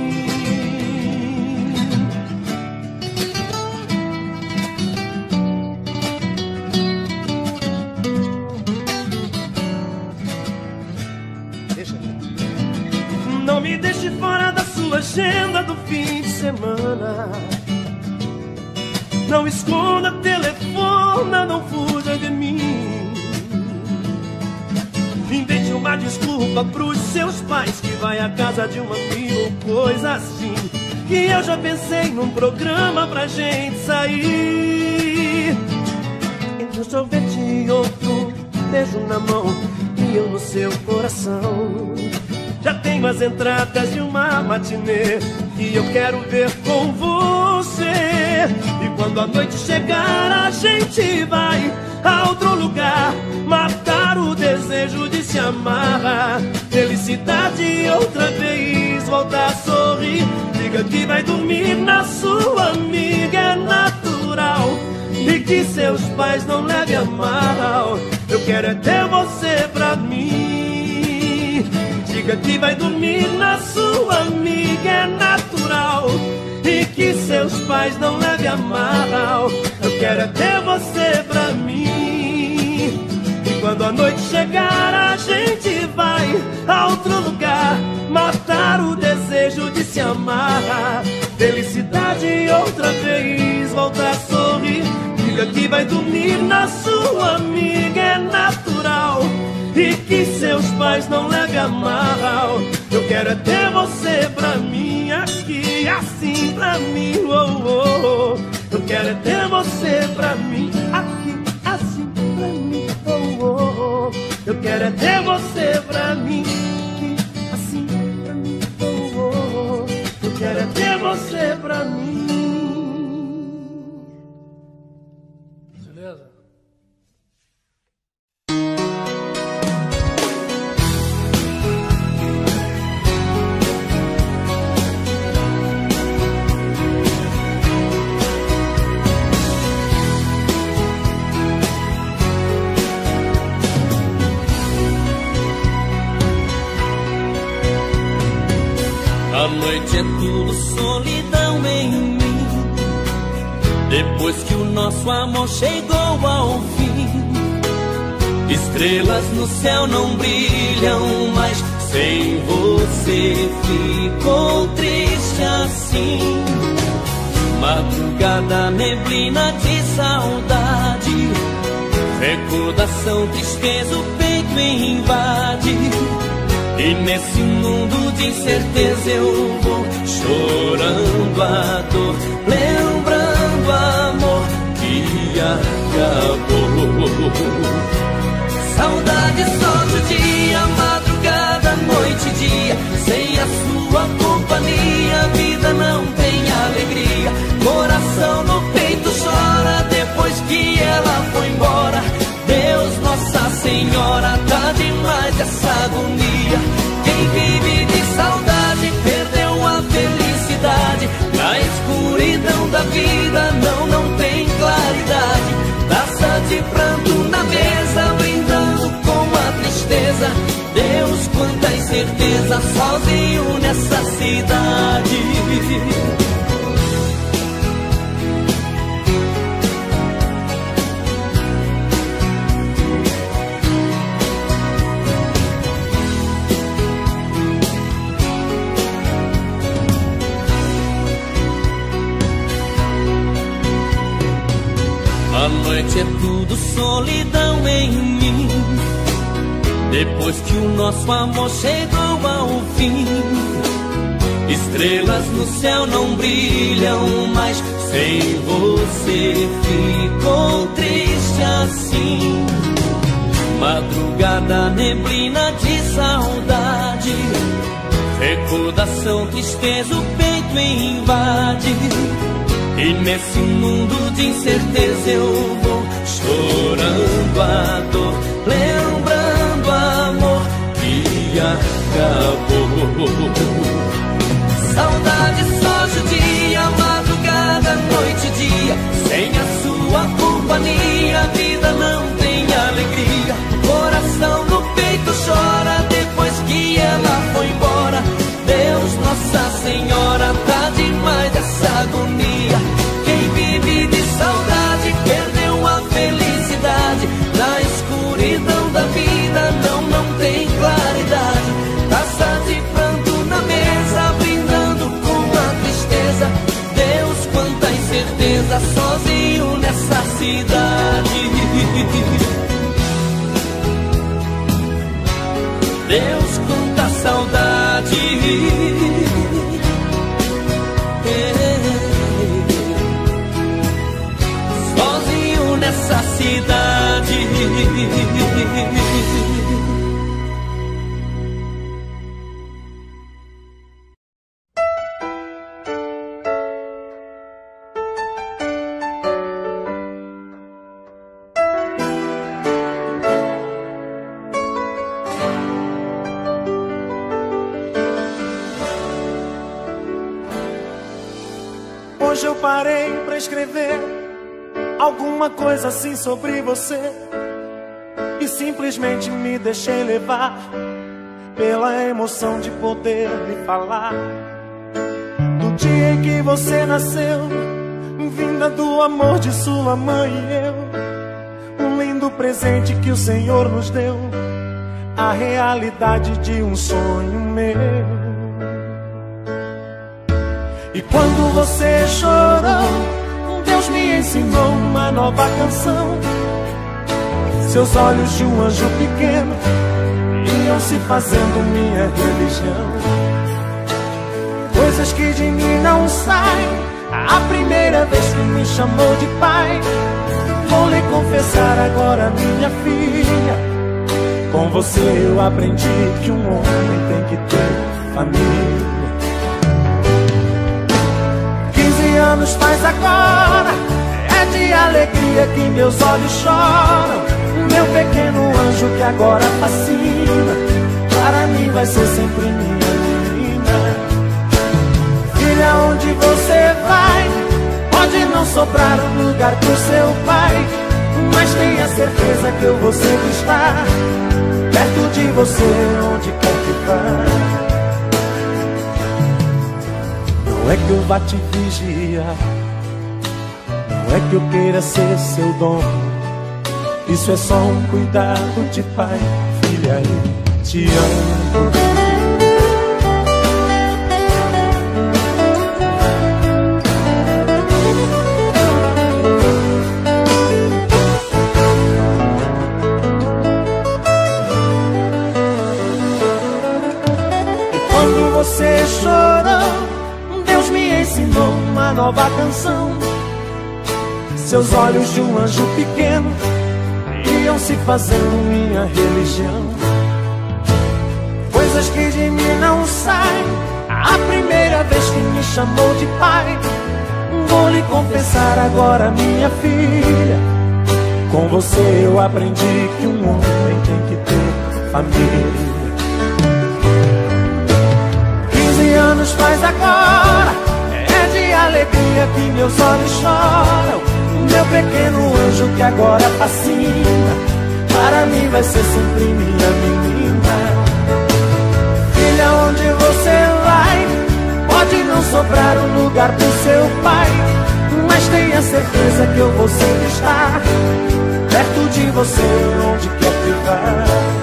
Não me deixe fora da sua agenda do fim de semana. Não esconda telefone, não fuja de mim. Invente uma desculpa pros seus pais, que vai à casa de uma amiga ou coisa assim. Que eu já pensei num programa pra gente sair. Entre um sorvete e outro, beijo na mão e eu no seu coração. Já tenho as entradas de uma matinê que eu quero ver com você. E quando a noite chegar a gente vai a outro lugar, matar o desejo de se amar. Felicidade outra vez, voltar a sorrir. Diga que vai dormir na sua amiga, é natural. E que seus pais não levem a mal. Eu quero é ter você pra mim. Diga que vai dormir na sua amiga, é natural. E que seus pais não levem a mal. Eu quero é ter você pra mim. E quando a noite chegar a gente vai a outro lugar, matar o desejo de se amar. Felicidade outra vez, voltar a sorrir. Diga que vai dormir na sua amiga, é natural. E que seus pais não levem a mal. Eu quero é ter você pra mim aqui, assim pra mim, oh, oh, oh. Eu quero é ter você pra mim aqui, assim pra mim, oh, oh, oh. Eu quero é ter você pra mim aqui, assim pra mim, oh, oh, oh. Eu quero é ter você pra mim. Beleza? A noite é tudo solidão em mim. Depois que o nosso amor chegou ao fim, estrelas no céu não brilham mais. Sem você ficou triste assim. Madrugada, neblina de saudade, recordação, tristeza, o peito invade. E nesse mundo de incerteza eu vou chorando a dor, lembrando o amor que acabou. Saudade só do dia, madrugada, noite e dia. Sem a sua companhia, a vida não tem alegria. Coração no peito chora depois que ela foi embora. Deus, Nossa Senhora, tá demais essa agonia. Quem vive de saudade perdeu a felicidade. Na escuridão da vida não tem claridade. Taça de pranto na mesa, brindando com a tristeza. Deus, quanta incerteza, sozinho nessa cidade. A noite é tudo solidão em mim. Depois que o nosso amor chegou ao fim, estrelas no céu não brilham mais. Sem você ficou triste assim. Madrugada, neblina de saudade, recordação, tristeza, o peito invade. E nesse mundo de incerteza eu vou chorando a dor, lembrando o amor que acabou. Saudade só judia, madrugada, noite e dia. Sem a sua companhia, a vida não tem alegria. Coração no peito chora depois que ela foi embora. Deus, Nossa Senhora, tá demais essa agonia. Quem vive de saudade perdeu a felicidade. Na escuridão da vida não tem claridade. Taça de pranto na Hoje eu parei pra escrever alguma coisa assim sobre você e simplesmente me deixei levar pela emoção de poder lhe falar do dia em que você nasceu, vinda do amor de sua mãe e eu, um lindo presente que o Senhor nos deu, a realidade de um sonho meu. E quando você chorou, Deus me ensinou uma nova canção. Seus olhos de um anjo pequeno iam se fazendo minha religião. Coisas que de mim não saem, a primeira vez que me chamou de pai. Vou lhe confessar agora, minha filha, com você eu aprendi que um homem tem que ter família. 15 anos faz agora, é de alegria que meus olhos choram. Meu pequeno anjo que agora fascina, para mim vai ser sempre minha menina. Filha, onde você vai, pode não sobrar um lugar pro seu pai, mas tenha certeza que eu vou sempre estar perto de você, onde quer que vá. Não é que eu vá te vigiar, não é que eu queira ser seu dono. Isso é só um cuidado de pai. Filha, eu te amo. E quando você chorou, Deus me ensinou uma nova canção. Seus olhos de um anjo pequeno iam se fazendo minha religião. Coisas que de mim não saem, a primeira vez que me chamou de pai. Vou lhe confessar agora, minha filha, com você eu aprendi que um homem tem que ter família. 15 anos faz agora, é de alegria que meus olhos choram. Meu pequeno anjo que agora fascina, para mim vai ser sempre minha menina. Filha, onde você vai, pode não sobrar um lugar pro seu pai, mas tenha certeza que eu vou sempre estar perto de você, onde quer que vá.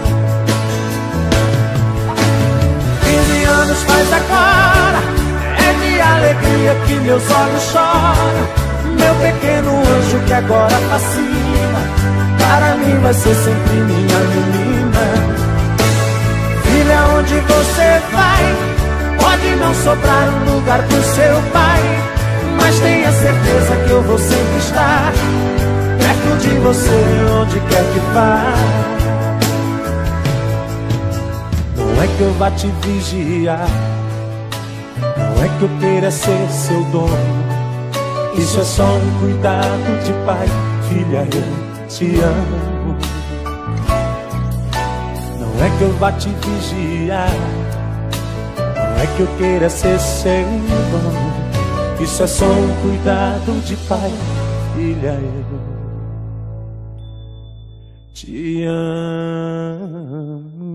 15 anos faz agora, é de alegria que meus olhos choram. Meu pequeno anjo que agora fascina, para mim vai ser sempre minha menina. Filha, onde você vai, pode não sobrar um lugar pro seu pai, mas tenha certeza que eu vou sempre estar perto de você, onde quer que vá. Não é que eu vá te vigiar, não é que eu queira ser seu dono. Isso é só um cuidado de pai. Filha, eu te amo. Não é que eu vá te vigiar, não é que eu queira ser seu dono. Isso é só um cuidado de pai. Filha, eu te amo.